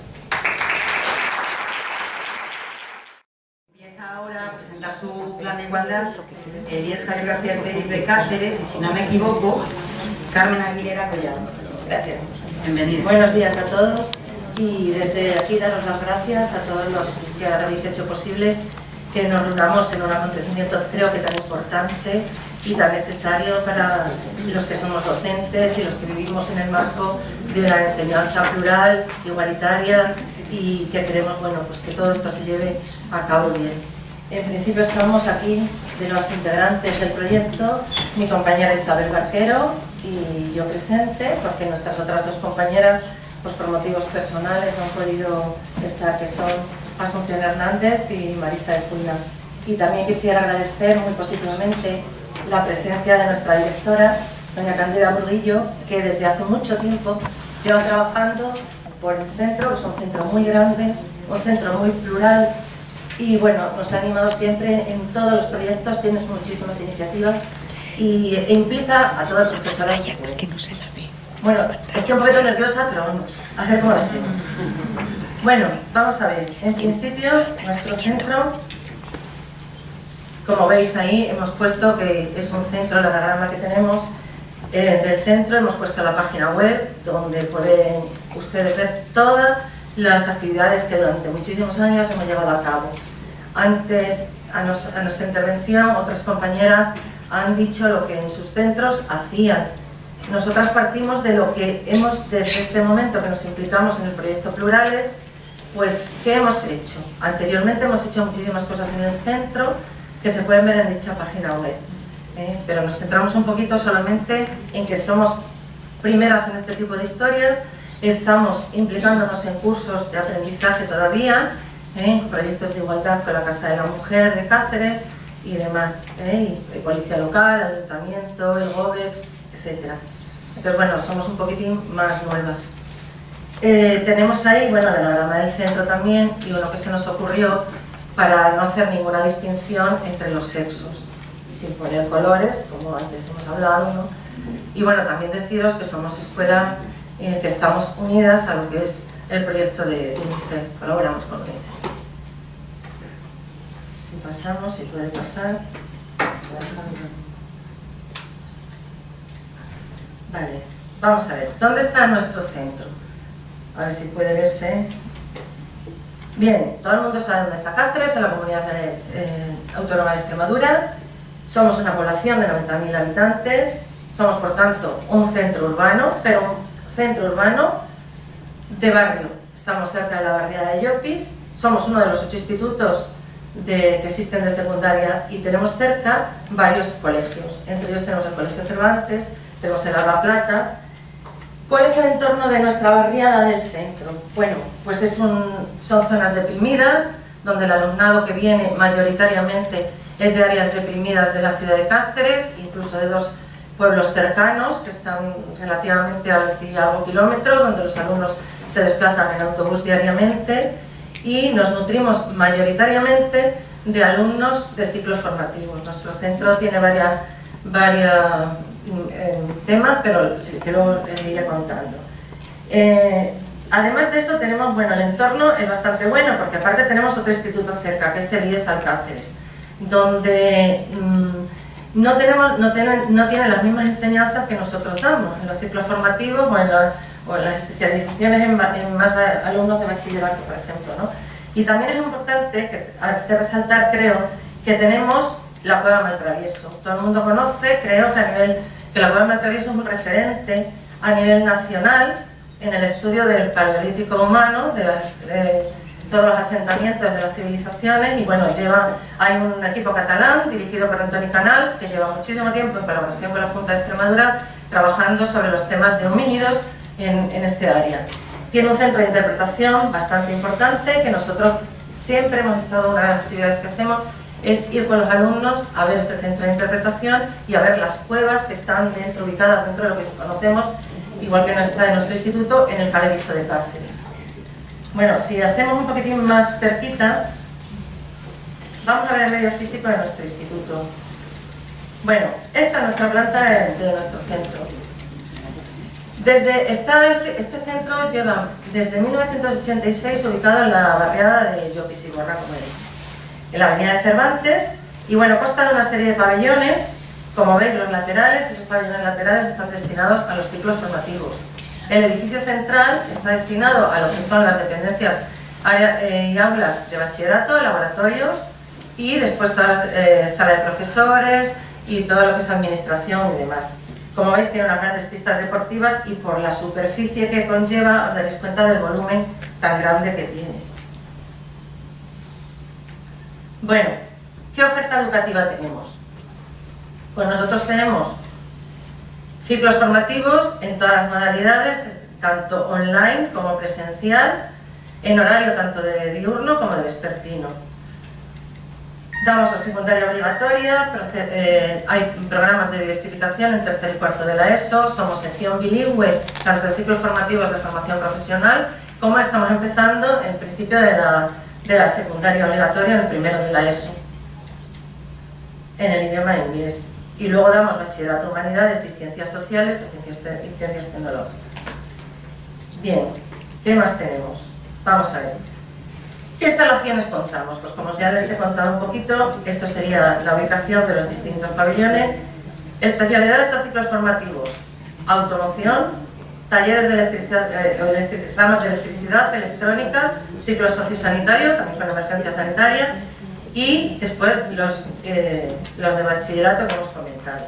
Empieza ahora a presentar su plan de igualdad Elías Javier García de Cáceres y, si no me equivoco, Carmen Aguilera Collado. Gracias. Bienvenido. Buenos días a todos, y desde aquí daros las gracias a todos los que habéis hecho posible que nos reunamos en un acontecimiento creo que tan importante y tan necesario para los que somos docentes y los que vivimos en el marco de una enseñanza plural, igualitaria, y que queremos, bueno, pues que todo esto se lleve a cabo bien. En principio estamos aquí de los integrantes del proyecto, mi compañera Isabel Barquero y yo presente, porque nuestras otras dos compañeras, pues por motivos personales, no han podido estar, que son Asunción Hernández y Marisa de Cuinas. Y también quisiera agradecer muy positivamente la presencia de nuestra directora, doña Candida Burguillo, que desde hace mucho tiempo lleva trabajando por el centro, que es un centro muy grande, un centro muy plural, y bueno, nos ha animado siempre en todos los proyectos, tienes muchísimas iniciativas y e implica a todo el profesorado. Es que no se la ve. Bueno, estoy un poquito nerviosa, pero vamos, a ver cómo lo hacemos. Bueno, vamos a ver. En principio, nuestro centro, como veis ahí, hemos puesto que es un centro, el diagrama que tenemos eh, del centro, hemos puesto la página web, donde pueden ustedes ver todas las actividades que durante muchísimos años hemos llevado a cabo. Antes, a, nos, a nuestra intervención, otras compañeras han dicho lo que en sus centros hacían. Nosotras partimos de lo que hemos, desde este momento que nos implicamos en el proyecto Plurales, pues, ¿qué hemos hecho? Anteriormente hemos hecho muchísimas cosas en el centro que se pueden ver en dicha página web, ¿eh? Pero nos centramos un poquito solamente en que somos primeras en este tipo de historias, estamos implicándonos en cursos de aprendizaje todavía, ¿eh? Proyectos de igualdad con la Casa de la Mujer de Cáceres y demás, ¿eh? Y Policía Local, Ayuntamiento, el GOBEX, etcétera. Entonces, bueno, somos un poquitín más nuevas. Eh, tenemos ahí, bueno, el diagrama del centro también, y uno que se nos ocurrió para no hacer ninguna distinción entre los sexos, sin poner colores, como antes hemos hablado, ¿no? Y bueno, también deciros que somos escuela eh, que estamos unidas a lo que es el proyecto de UNICEF, colaboramos con UNICEF. Si pasamos, si puede pasar. Vale, vamos a ver, ¿dónde está nuestro centro? A ver si puede verse. Bien, todo el mundo sabe dónde está Cáceres, en la comunidad de, eh, autónoma de Extremadura. Somos una población de noventa mil habitantes, somos por tanto un centro urbano, pero un centro urbano de barrio. Estamos cerca de la barriada de Llopis, somos uno de los ocho institutos de, que existen de secundaria, y tenemos cerca varios colegios. Entre ellos tenemos el Colegio Cervantes, tenemos el Alba Plata. ¿Cuál es el entorno de nuestra barriada del centro? Bueno, pues es un, son zonas deprimidas, donde el alumnado que viene mayoritariamente es de áreas deprimidas de la ciudad de Cáceres, incluso de dos pueblos cercanos que están relativamente a veinte y algo kilómetros, donde los alumnos se desplazan en autobús diariamente, y nos nutrimos mayoritariamente de alumnos de ciclos formativos. Nuestro centro tiene varias, varias eh, temas, pero que luego iré contando. Eh, además de eso tenemos, bueno, el entorno es bastante bueno, porque aparte tenemos otro instituto cerca, que es el I E S Alcáceres, donde mmm, no, tenemos, no, tienen, no tienen las mismas enseñanzas que nosotros damos en los ciclos formativos o en, la, o en las especializaciones en, en más de alumnos de bachillerato, por ejemplo, ¿no? Y también es importante que, hacer resaltar, creo, que tenemos la Cueva Maltravieso. Todo el mundo conoce, creo que, a nivel, que la Cueva Maltravieso es un referente a nivel nacional en el estudio del paleolítico humano, de, las, de todos los asentamientos de las civilizaciones, y bueno, lleva, hay un equipo catalán dirigido por Antoni Canals que lleva muchísimo tiempo en colaboración con la Junta de Extremadura trabajando sobre los temas de homínidos en, en este área. Tiene un centro de interpretación bastante importante que nosotros siempre hemos estado, una de las actividades que hacemos es ir con los alumnos a ver ese centro de interpretación y a ver las cuevas que están dentro, ubicadas dentro de lo que conocemos, igual que no está en nuestro instituto, en el Calerizo de Cáceres. Bueno, si hacemos un poquitín más cerquita, vamos a ver el medio físico de nuestro instituto. Bueno, esta es nuestra planta de, de nuestro centro. Desde, está este, este centro lleva desde mil novecientos ochenta y seis ubicado en la barriada de Llopis y Borra, como he dicho, en la avenida de Cervantes, y bueno, consta de una serie de pabellones. Como veis, los laterales, esos pabellones laterales están destinados a los ciclos formativos. El edificio central está destinado a lo que son las dependencias y aulas de bachillerato, laboratorios, y después toda la eh, sala de profesores y todo lo que es administración y demás. Como veis, tiene unas grandes pistas deportivas y por la superficie que conlleva os daréis cuenta del volumen tan grande que tiene. Bueno, ¿qué oferta educativa tenemos? Pues nosotros tenemos ciclos formativos en todas las modalidades, tanto online como presencial, en horario tanto de diurno como de vespertino. Damos a secundaria obligatoria, eh, hay programas de diversificación en tercer y cuarto de la ESO, somos sección bilingüe, tanto en ciclos formativos de formación profesional, como estamos empezando en principio de la, de la secundaria obligatoria, en el primero de la ESO, en el idioma inglés. Y luego damos bachillerato, humanidades y ciencias sociales y ciencias, y ciencias tecnológicas. Bien, ¿qué más tenemos? Vamos a ver. ¿Qué instalaciones contamos? Pues como ya les he contado un poquito, esto sería la ubicación de los distintos pabellones. Especialidades o ciclos formativos: automoción, talleres de electricidad, eh, electric, ramas de electricidad, electrónica, ciclos sociosanitarios, también con emergencia sanitaria, y después los, eh, los de bachillerato que hemos comentado.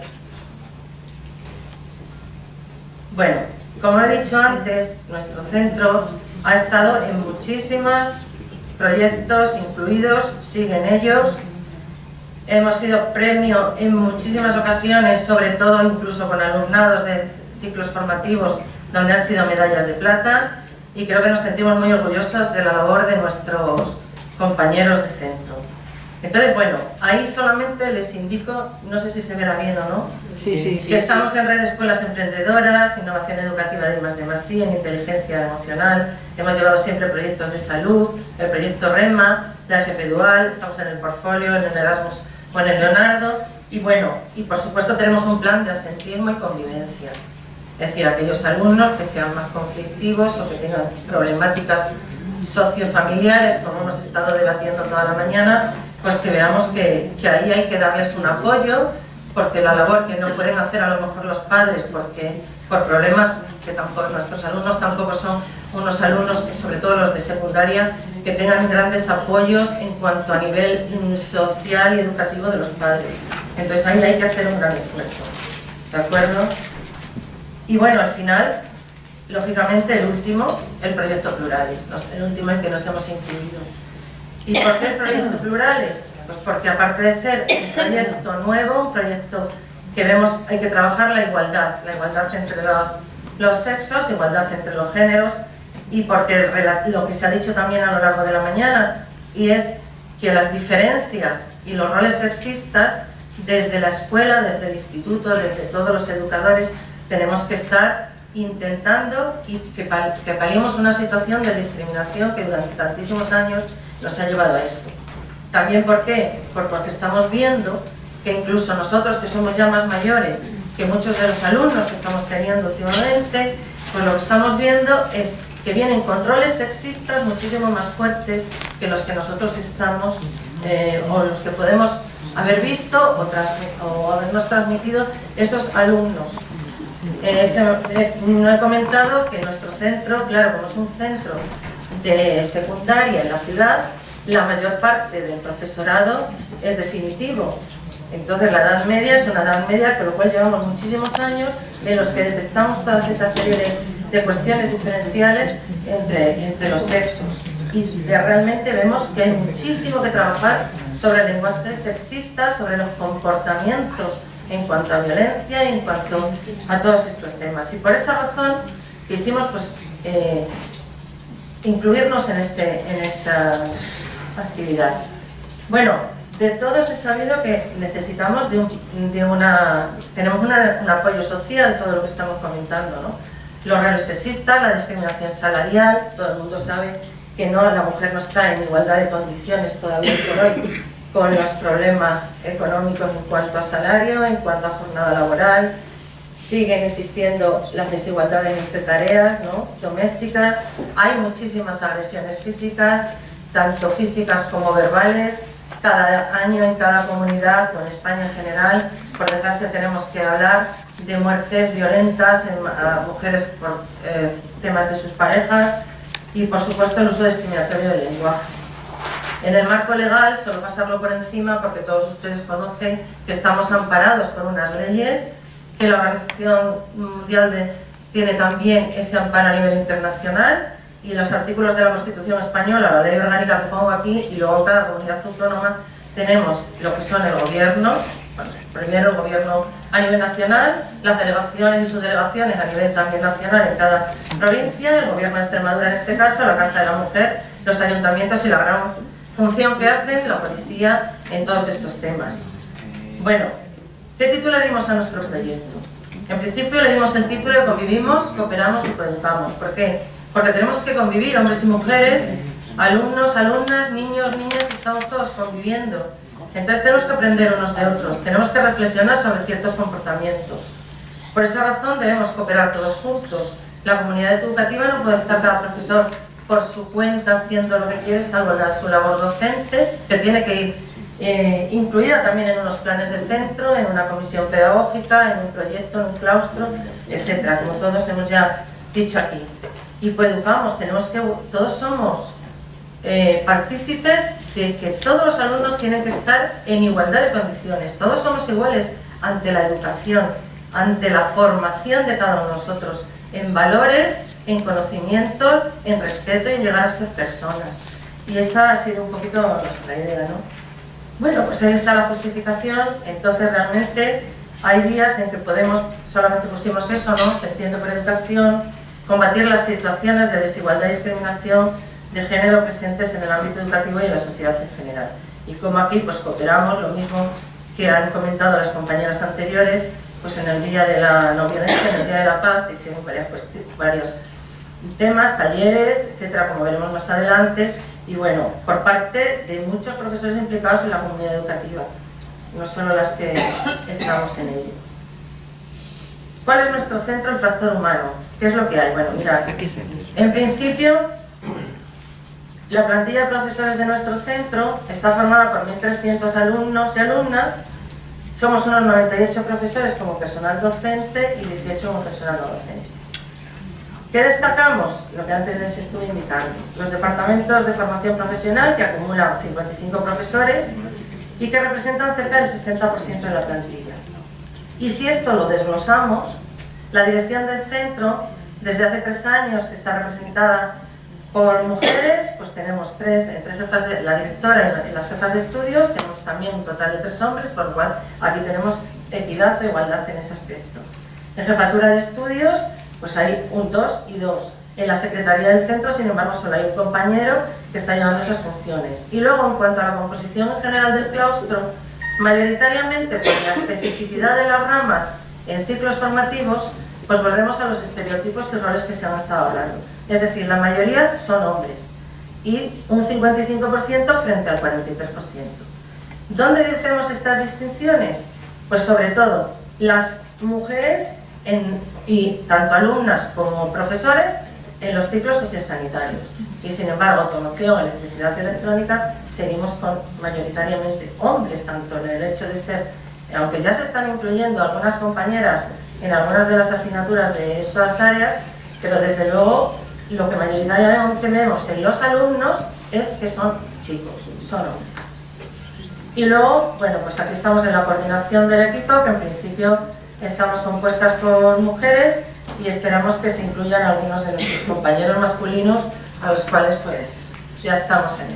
Bueno, como he dicho antes, nuestro centro ha estado en muchísimos proyectos incluidos, siguen ellos. Hemos sido premio en muchísimas ocasiones, sobre todo incluso con alumnados de ciclos formativos donde han sido medallas de plata, y creo que nos sentimos muy orgullosos de la labor de nuestros compañeros de centro. Entonces, bueno, ahí solamente les indico, no sé si se verá bien o no, sí, sí, sí, que estamos sí. en red de escuelas emprendedoras, innovación educativa de I más D más I, en inteligencia emocional. Hemos llevado siempre proyectos de salud, el proyecto REMA, la F P Dual, estamos en el portfolio, en el Erasmus o en el Leonardo, y bueno, y por supuesto tenemos un plan de asentismo y convivencia. Es decir, aquellos alumnos que sean más conflictivos o que tengan problemáticas sociofamiliares, como hemos estado debatiendo toda la mañana, pues que veamos que, que ahí hay que darles un apoyo, porque la labor que no pueden hacer a lo mejor los padres, porque por problemas que tampoco nuestros alumnos tampoco son unos alumnos, sobre todo los de secundaria, que tengan grandes apoyos en cuanto a nivel social y educativo de los padres. Entonces ahí hay que hacer un gran esfuerzo, ¿de acuerdo? Y bueno, al final, lógicamente el último, el proyecto Plurales, el último en que nos hemos incluido. ¿Y por qué proyectos plurales? Pues porque aparte de ser un proyecto nuevo, un proyecto que vemos, hay que trabajar la igualdad, la igualdad entre los, los sexos, igualdad entre los géneros, y porque lo que se ha dicho también a lo largo de la mañana, y es que las diferencias y los roles sexistas, desde la escuela, desde el instituto, desde todos los educadores, tenemos que estar intentando y que, pal que paliemos una situación de discriminación que durante tantísimos años nos ha llevado a esto. También, ¿por qué? Porque estamos viendo que incluso nosotros, que somos ya más mayores que muchos de los alumnos que estamos teniendo últimamente, pues lo que estamos viendo es que vienen con roles sexistas muchísimo más fuertes que los que nosotros estamos, eh, o los que podemos haber visto o, o habernos transmitido esos alumnos. Eh, se, eh, no he comentado que nuestro centro, claro, como es un centro de secundaria en la ciudad, la mayor parte del profesorado es definitivo. Entonces la edad media es una edad media, con lo cual llevamos muchísimos años en los que detectamos toda esa serie de, de cuestiones diferenciales entre, entre los sexos. Y de, realmente vemos que hay muchísimo que trabajar sobre el lenguaje sexista, sobre los comportamientos en cuanto a violencia y en cuanto a todos estos temas. Y por esa razón quisimos pues, eh, incluirnos en, este, en esta actividad. Bueno, de todos he sabido que necesitamos de, un, de una... tenemos una, un apoyo social, todo lo que estamos comentando, ¿no? Los roles sexistas, la discriminación salarial, todo el mundo sabe que no, la mujer no está en igualdad de condiciones todavía por hoy, con los problemas económicos en cuanto a salario, en cuanto a jornada laboral. Siguen existiendo las desigualdades entre tareas, ¿no?, domésticas. Hay muchísimas agresiones físicas, tanto físicas como verbales. Cada año en cada comunidad o en España en general, por desgracia, tenemos que hablar de muertes violentas en, a mujeres por eh, temas de sus parejas y, por supuesto, el uso discriminatorio del lenguaje. En el marco legal, solo pasarlo por encima porque todos ustedes conocen que estamos amparados por unas leyes, que la Organización Mundial de, tiene también ese amparo a nivel internacional, y los artículos de la Constitución Española, la ley orgánica que pongo aquí, y luego en cada comunidad autónoma tenemos lo que son el gobierno, bueno, primero el gobierno a nivel nacional, las delegaciones y subdelegaciones a nivel también nacional en cada provincia, el gobierno de Extremadura en este caso, la Casa de la Mujer, los ayuntamientos y la gran función que hacen la policía en todos estos temas. Bueno, ¿qué título le dimos a nuestro proyecto? En principio le dimos el título de Convivimos, Cooperamos y Coeducamos. ¿Por qué? Porque tenemos que convivir, hombres y mujeres, alumnos, alumnas, niños, niñas, estamos todos conviviendo. Entonces tenemos que aprender unos de otros, tenemos que reflexionar sobre ciertos comportamientos. Por esa razón debemos cooperar todos juntos. La comunidad educativa no puede estar cada profesor por su cuenta haciendo lo que quiere, salvo la, su labor docente, que tiene que ir eh, incluida también en unos planes de centro, en una comisión pedagógica, en un proyecto, en un claustro, etcétera, como todos hemos ya dicho aquí. Y coeducamos, tenemos que, todos somos eh, partícipes de que todos los alumnos tienen que estar en igualdad de condiciones, todos somos iguales ante la educación, ante la formación de cada uno de nosotros, en valores, en conocimiento, en respeto y en llegar a ser personas. Y esa ha sido un poquito nuestra idea, ¿no? Bueno, pues ahí está la justificación. Entonces realmente hay días en que podemos, solamente pusimos eso, ¿no? Se entiende por educación, combatir las situaciones de desigualdad y discriminación de género presentes en el ámbito educativo y en la sociedad en general. Y como aquí pues cooperamos, lo mismo que han comentado las compañeras anteriores, pues en el Día de la No Violencia, en el Día de la Paz, se hicieron varias varios temas, talleres, etcétera, como veremos más adelante, y bueno, por parte de muchos profesores implicados en la comunidad educativa, no solo las que estamos en ello. ¿Cuál es nuestro centro? El factor humano. ¿Qué es lo que hay? Bueno, mirad, en principio, la plantilla de profesores de nuestro centro está formada por mil trescientos alumnos y alumnas. Somos unos noventa y ocho profesores como personal docente y dieciocho como personal no docente. ¿Qué destacamos? Lo que antes les estuve indicando. Los departamentos de formación profesional, que acumulan cincuenta y cinco profesores y que representan cerca del sesenta por ciento de la plantilla. Y si esto lo desglosamos, la dirección del centro, desde hace tres años que está representada Por mujeres, pues tenemos tres, tres jefas de, la directora y las jefas de estudios, tenemos también un total de tres hombres, por lo cual aquí tenemos equidad o igualdad en ese aspecto. En jefatura de estudios, pues hay un dos y dos. En la secretaría del centro, sin embargo, solo hay un compañero que está llevando esas funciones. Y luego, en cuanto a la composición en general del claustro, mayoritariamente por la especificidad de las ramas en ciclos formativos, pues volvemos a los estereotipos y roles que se han estado hablando. Es decir, la mayoría son hombres y un cincuenta y cinco por ciento frente al cuarenta y tres por ciento. ¿Dónde hacemos estas distinciones? Pues sobre todo, las mujeres en, y tanto alumnas como profesores en los ciclos sociosanitarios. Y sin embargo, automoción, electricidad y electrónica, seguimos con mayoritariamente hombres, tanto en el hecho de ser, aunque ya se están incluyendo algunas compañeras en algunas de las asignaturas de estas áreas, pero desde luego lo que mayoritariamente vemos en los alumnos es que son chicos, son hombres. Y luego, bueno, pues aquí estamos en la coordinación del equipo, que en principio estamos compuestas por mujeres y esperamos que se incluyan algunos de nuestros compañeros masculinos, a los cuales pues ya estamos en ello.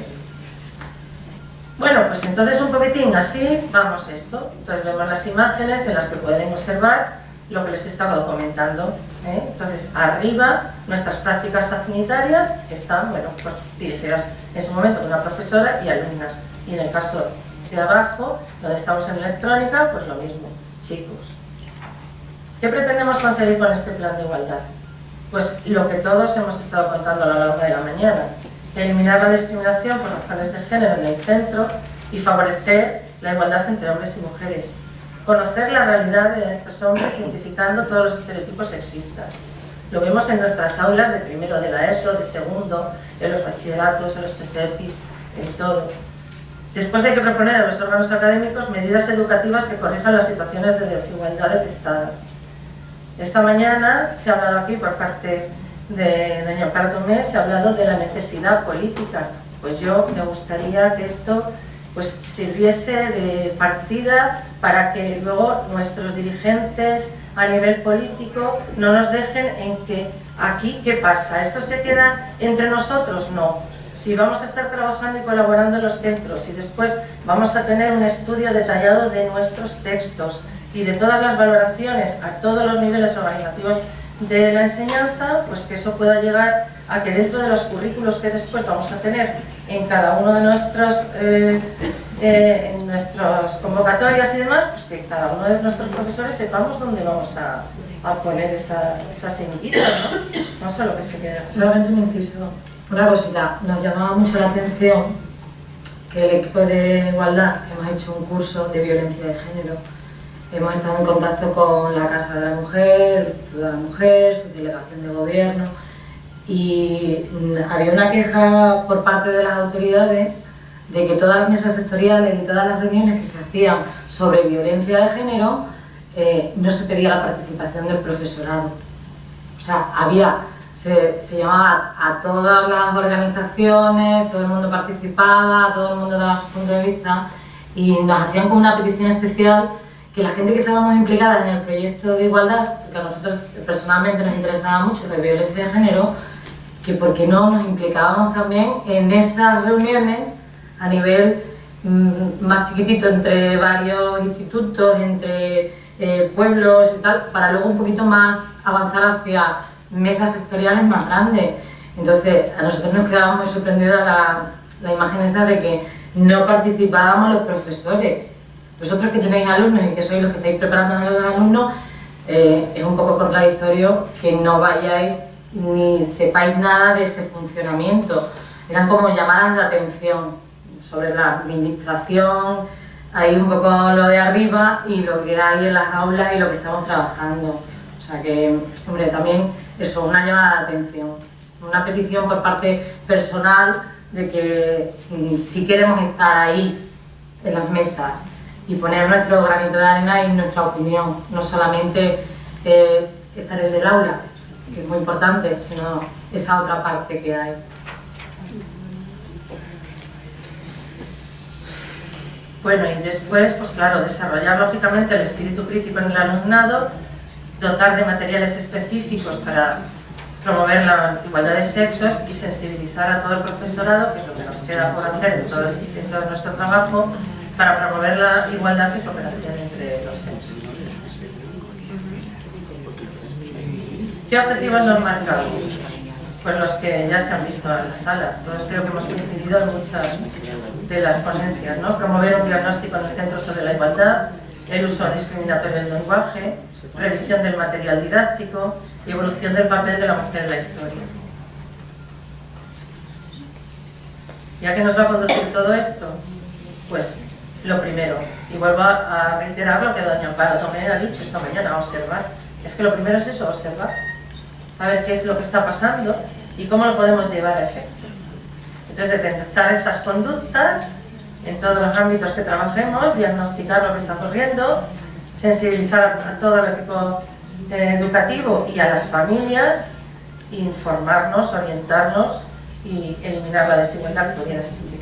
Bueno, pues entonces un poquitín así vamos esto. Entonces vemos las imágenes en las que pueden observar lo que les he estado comentando, ¿eh? Entonces arriba nuestras prácticas afinitarias están, bueno, pues dirigidas en su momento por una profesora y alumnas, y en el caso de abajo, donde estamos en electrónica, pues lo mismo, chicos. ¿Qué pretendemos conseguir con este plan de igualdad? Pues lo que todos hemos estado contando a lo largo de la mañana: eliminar la discriminación por razones de género en el centro y favorecer la igualdad entre hombres y mujeres. Conocer la realidad de estos hombres identificando todos los estereotipos sexistas. Lo vemos en nuestras aulas de primero de la ESO, de segundo, en los bachilleratos, en los P C E P I S, en todo. Después hay que proponer a los órganos académicos medidas educativas que corrijan las situaciones de desigualdad detectadas. Esta mañana se ha hablado aquí por parte de doña Amparo Tomé, se ha hablado de la necesidad política. Pues yo me gustaría que esto pues sirviese de partida para que luego nuestros dirigentes a nivel político no nos dejen en que aquí, ¿qué pasa? ¿Esto se queda entre nosotros? No. Si vamos a estar trabajando y colaborando en los centros y después vamos a tener un estudio detallado de nuestros textos y de todas las valoraciones a todos los niveles organizativos de la enseñanza, pues que eso pueda llegar a que dentro de los currículos que después vamos a tener en cada uno de nuestros eh, eh, en nuestras convocatorias y demás, pues que cada uno de nuestros profesores sepamos dónde vamos a, a poner esa, esas semillitas, ¿no? No solo que se queda. Solamente un inciso, una cosita, nos llamaba mucho la atención que el equipo de igualdad hemos hecho un curso de violencia de género. Hemos estado en contacto con la Casa de la Mujer, el Instituto de la Mujer, su delegación de gobierno, y había una queja por parte de las autoridades de que todas las mesas sectoriales y todas las reuniones que se hacían sobre violencia de género eh, no se pedía la participación del profesorado. O sea, había, se, se llamaba a todas las organizaciones, todo el mundo participaba, todo el mundo daba su punto de vista y nos hacían como una petición especial que la gente que estábamos implicadas en el proyecto de igualdad, porque a nosotros personalmente nos interesaba mucho la violencia de género, que por qué no nos implicábamos también en esas reuniones a nivel mmm, más chiquitito, entre varios institutos, entre eh, pueblos y tal, para luego un poquito más avanzar hacia mesas sectoriales más grandes. Entonces, a nosotros nos quedaba muy sorprendida la, la imagen esa de que no participábamos los profesores. Vosotros que tenéis alumnos y que sois los que estáis preparando a los alumnos, eh, es un poco contradictorio que no vayáis ni sepáis nada de ese funcionamiento. Eran como llamadas de atención sobre la administración, ahí un poco lo de arriba y lo que hay en las aulas y lo que estamos trabajando. O sea que, hombre, también eso, una llamada de atención, una petición por parte personal de que mm, si queremos estar ahí en las mesas y poner nuestro granito de arena y nuestra opinión, no solamente eh, estar en el aula, que es muy importante, sino esa otra parte que hay. Bueno, y después, pues claro, desarrollar lógicamente el espíritu crítico en el alumnado, dotar de materiales específicos para promover la igualdad de sexos y sensibilizar a todo el profesorado, que es lo que nos queda por hacer en todo, en todo nuestro trabajo, para promover la igualdad y cooperación entre los sexos. ¿Qué objetivos nos marcamos? Pues los que ya se han visto en la sala. Todos creo que hemos coincidido en muchas de las ponencias, ¿no? Promover un diagnóstico en el centro sobre la igualdad, el uso discriminatorio del lenguaje, revisión del material didáctico y evolución del papel de la mujer en la historia. ¿Y a qué nos va a conducir todo esto? Pues lo primero, y vuelvo a reiterar lo que doña Amparo también ha dicho esta mañana, observar. Es que lo primero es eso, observar, a ver qué es lo que está pasando y cómo lo podemos llevar a efecto. Entonces, detectar esas conductas en todos los ámbitos que trabajemos, diagnosticar lo que está ocurriendo, sensibilizar a todo el equipo eh, educativo y a las familias, informarnos, orientarnos y eliminar la desigualdad que pudiera existir.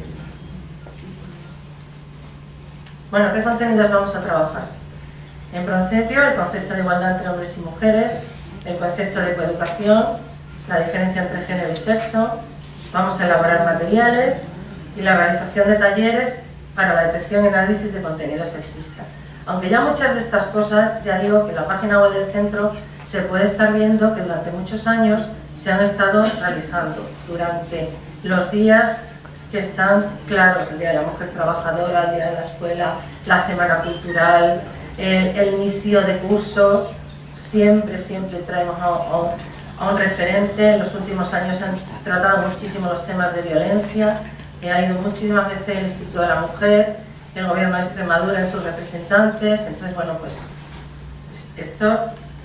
Bueno, ¿qué contenidos vamos a trabajar? En principio, el concepto de igualdad entre hombres y mujeres, el concepto de coeducación, la diferencia entre género y sexo, vamos a elaborar materiales y la realización de talleres para la detección y análisis de contenido sexista. Aunque ya muchas de estas cosas, ya digo que en la página web del centro se puede estar viendo que durante muchos años se han estado realizando durante los días que están claros, el Día de la Mujer Trabajadora, el Día de la Escuela, la Semana Cultural, el, el inicio de curso, siempre, siempre traemos a, a, a un referente. En los últimos años se han tratado muchísimo los temas de violencia, que ha ido muchísimas veces el Instituto de la Mujer, el Gobierno de Extremadura en sus representantes, entonces bueno, pues esto.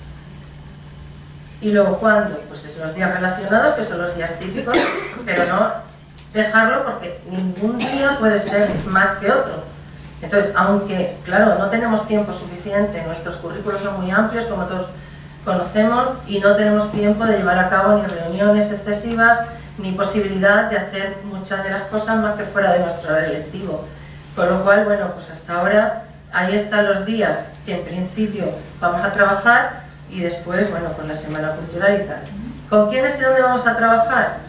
Y luego, ¿cuándo? Pues es los días relacionados, que son los días típicos, pero no dejarlo porque ningún día puede ser más que otro. Entonces, aunque, claro, no tenemos tiempo suficiente, nuestros currículos son muy amplios, como todos conocemos, y no tenemos tiempo de llevar a cabo ni reuniones excesivas, ni posibilidad de hacer muchas de las cosas más que fuera de nuestro horario lectivo. Con lo cual, bueno, pues hasta ahora, ahí están los días que en principio vamos a trabajar, y después, bueno, pues la Semana Cultural y tal. ¿Con quiénes y dónde vamos a trabajar?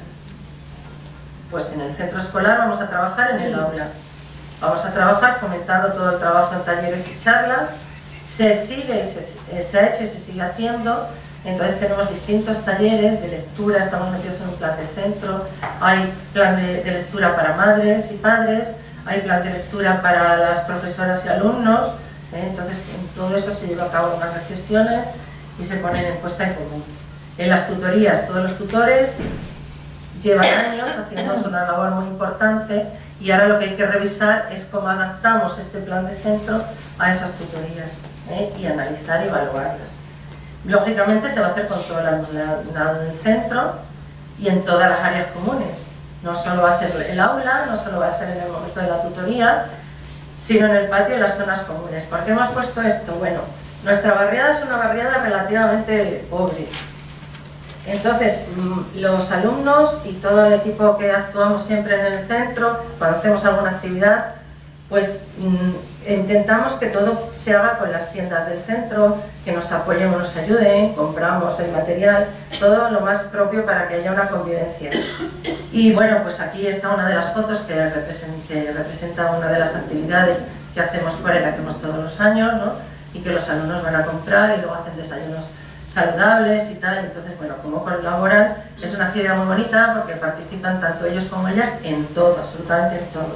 Pues en el centro escolar vamos a trabajar en el aula. Vamos a trabajar fomentando todo el trabajo en talleres y charlas. Se sigue, se, se ha hecho y se sigue haciendo. Entonces tenemos distintos talleres de lectura, estamos metidos en un plan de centro, hay plan de, de lectura para madres y padres, hay plan de lectura para las profesoras y alumnos. ¿eh? Entonces en todo eso se lleva a cabo unas reflexiones y se ponen en puesta en común. En las tutorías, todos los tutores llevan años haciendo una labor muy importante y ahora lo que hay que revisar es cómo adaptamos este plan de centro a esas tutorías ¿eh? y analizar y evaluarlas. Lógicamente se va a hacer con todo el alumnado del centro y en todas las áreas comunes. No solo va a ser el aula, no solo va a ser en el momento de la tutoría, sino en el patio y en las zonas comunes. ¿Por qué hemos puesto esto? Bueno, nuestra barriada es una barriada relativamente pobre. Entonces, los alumnos y todo el equipo que actuamos siempre en el centro, cuando hacemos alguna actividad, pues intentamos que todo se haga con las tiendas del centro, que nos apoyen o nos ayuden, compramos el material, todo lo más propio para que haya una convivencia. Y bueno, pues aquí está una de las fotos que representa, que representa una de las actividades que hacemos fuera, que hacemos todos los años, ¿no? Y que los alumnos van a comprar y luego hacen desayunos saludables y tal. Entonces, bueno, como colaboran, es una actividad muy bonita porque participan tanto ellos como ellas en todo, absolutamente en todo.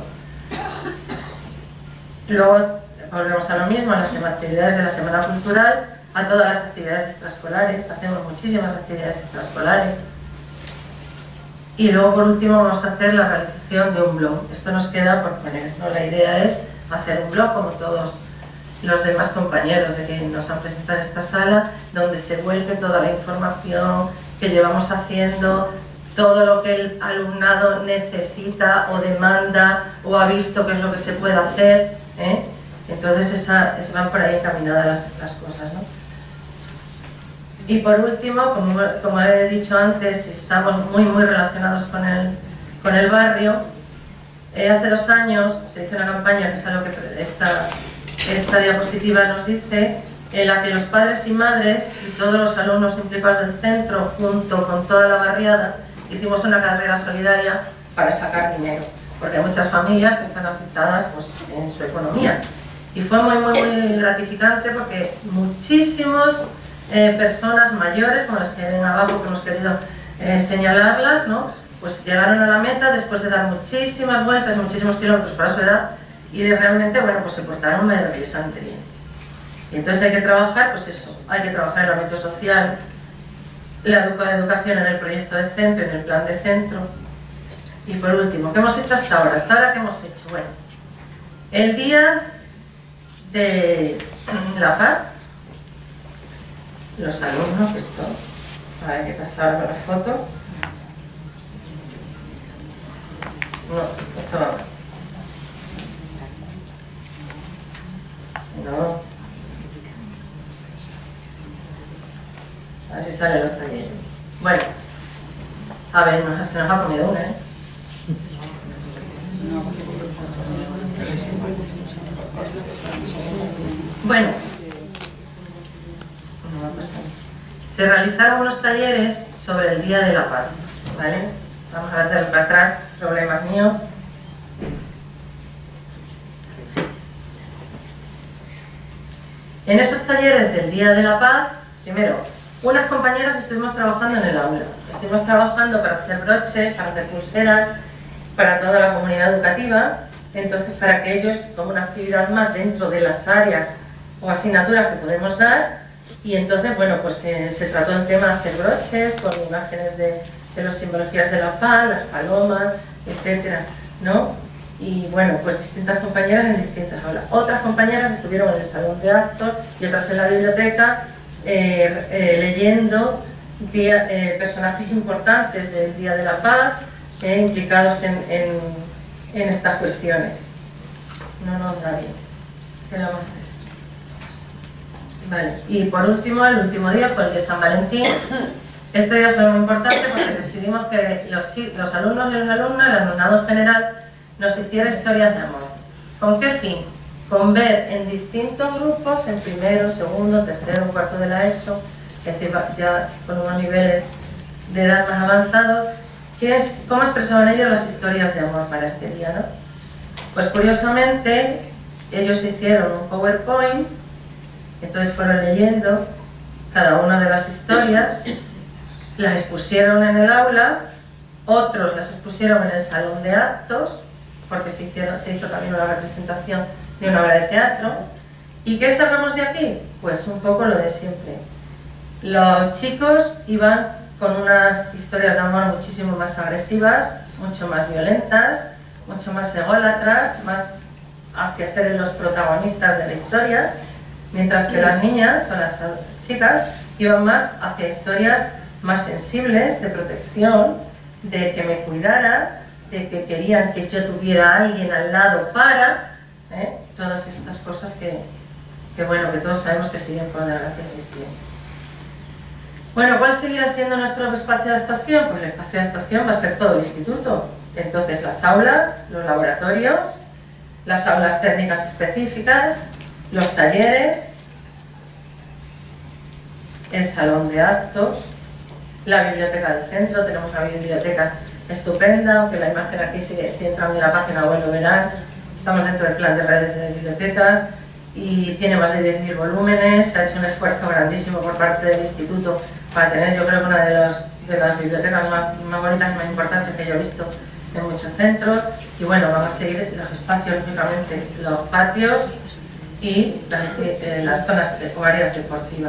Luego volvemos a lo mismo, a las actividades de la Semana Cultural, a todas las actividades extraescolares, hacemos muchísimas actividades extraescolares. Y luego por último vamos a hacer la realización de un blog. Esto nos queda por poner, ¿no? La idea es hacer un blog como todos los demás compañeros de que nos han presentado en esta sala, donde se vuelque toda la información que llevamos haciendo, todo lo que el alumnado necesita o demanda o ha visto que es lo que se puede hacer, ¿eh? Entonces esa, es, van por ahí encaminadas las, las cosas, ¿no? Y por último, como, como he dicho antes, estamos muy muy relacionados con el, con el barrio. Eh, hace dos años se hizo una campaña, que es algo que esta, esta diapositiva nos dice, en la que los padres y madres y todos los alumnos implicados del centro, junto con toda la barriada, hicimos una carrera solidaria para sacar dinero, porque hay muchas familias que están afectadas pues, en su economía. Y fue muy, muy, muy gratificante porque muchísimas eh, personas mayores, como las que ven abajo, que hemos querido eh, señalarlas, ¿no? Pues llegaron a la meta después de dar muchísimas vueltas, muchísimos kilómetros para su edad, y de realmente, bueno, pues se portaron maravillosamente bien. Y entonces hay que trabajar, pues eso, hay que trabajar en el ámbito social, la educación en el proyecto de centro, en el plan de centro. Y por último, ¿qué hemos hecho hasta ahora? ¿Hasta ahora qué hemos hecho? Bueno, el día de la paz, los alumnos, esto, a ver qué pasa ahora con la foto. No, esto va. No. A ver si salen los talleres. Bueno, a ver, nos, se nos ha comido una, ¿eh? Bueno, no va a pasar. Se realizaron unos talleres sobre el Día de la Paz, ¿vale? Vamos a ver para atrás, problemas míos. En esos talleres del Día de la Paz, primero, unas compañeras estuvimos trabajando en el aula. Estuvimos trabajando para hacer broches, para hacer pulseras, para toda la comunidad educativa. Entonces, para que ellos, como una actividad más dentro de las áreas o asignaturas que podemos dar, y entonces, bueno, pues eh, se trató el tema de hacer broches con imágenes de, de las simbologías de la paz, las palomas, etcétera, ¿no? Y bueno, pues distintas compañeras en distintas aulas. Otras compañeras estuvieron en el salón de actos y otras en la biblioteca eh, eh, leyendo día, eh, personajes importantes del Día de la Paz eh, implicados en, en, en estas cuestiones. No nos da bien. ¿Qué vamos a hacer? Vale. Y por último, el último día fue el de San Valentín. Este día fue muy importante porque decidimos que los, los alumnos y las alumnas, el alumnado en general, nos hiciera historias de amor. ¿Con qué fin? Con ver en distintos grupos, en primero, segundo, tercero, cuarto de la ESO, es decir, ya con unos niveles de edad más avanzados, ¿qué es, cómo expresaban ellos las historias de amor para este día, ¿no? Pues curiosamente, ellos hicieron un PowerPoint, entonces fueron leyendo cada una de las historias, las expusieron en el aula, otros las expusieron en el salón de actos, porque se, hicieron, se hizo también una representación de una obra de teatro. ¿Y qué sacamos de aquí? Pues un poco lo de siempre. Los chicos iban con unas historias de amor muchísimo más agresivas, mucho más violentas, mucho más ególatras, más hacia ser los protagonistas de la historia, mientras que las niñas o las chicas iban más hacia historias más sensibles, de protección, de que me cuidara, de que querían que yo tuviera a alguien al lado para, ¿eh? Todas estas cosas que, que, bueno, que todos sabemos que siguen por desgracia existiendo. Bueno, ¿cuál seguirá siendo nuestro espacio de actuación? Pues el espacio de actuación va a ser todo el instituto. Entonces, las aulas, los laboratorios, las aulas técnicas específicas, los talleres, el salón de actos, la biblioteca del centro. Tenemos una biblioteca estupenda, aunque la imagen aquí, si, si entran en la página web lo verán. Estamos dentro del plan de redes de bibliotecas y tiene más de diez mil volúmenes. Se ha hecho un esfuerzo grandísimo por parte del instituto para tener, yo creo que una de, los, de las bibliotecas más, más bonitas y más importantes que yo he visto en muchos centros. Y bueno, vamos a seguir los espacios, lógicamente, los patios y las, eh, las zonas de, o áreas deportivas.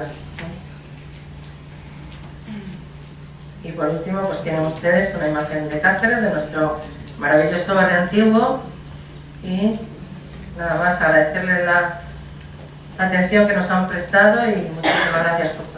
Y por último, pues tienen ustedes una imagen de Cáceres, de nuestro maravilloso barrio antiguo. Y nada más, agradecerles la atención que nos han prestado y muchísimas gracias por todo.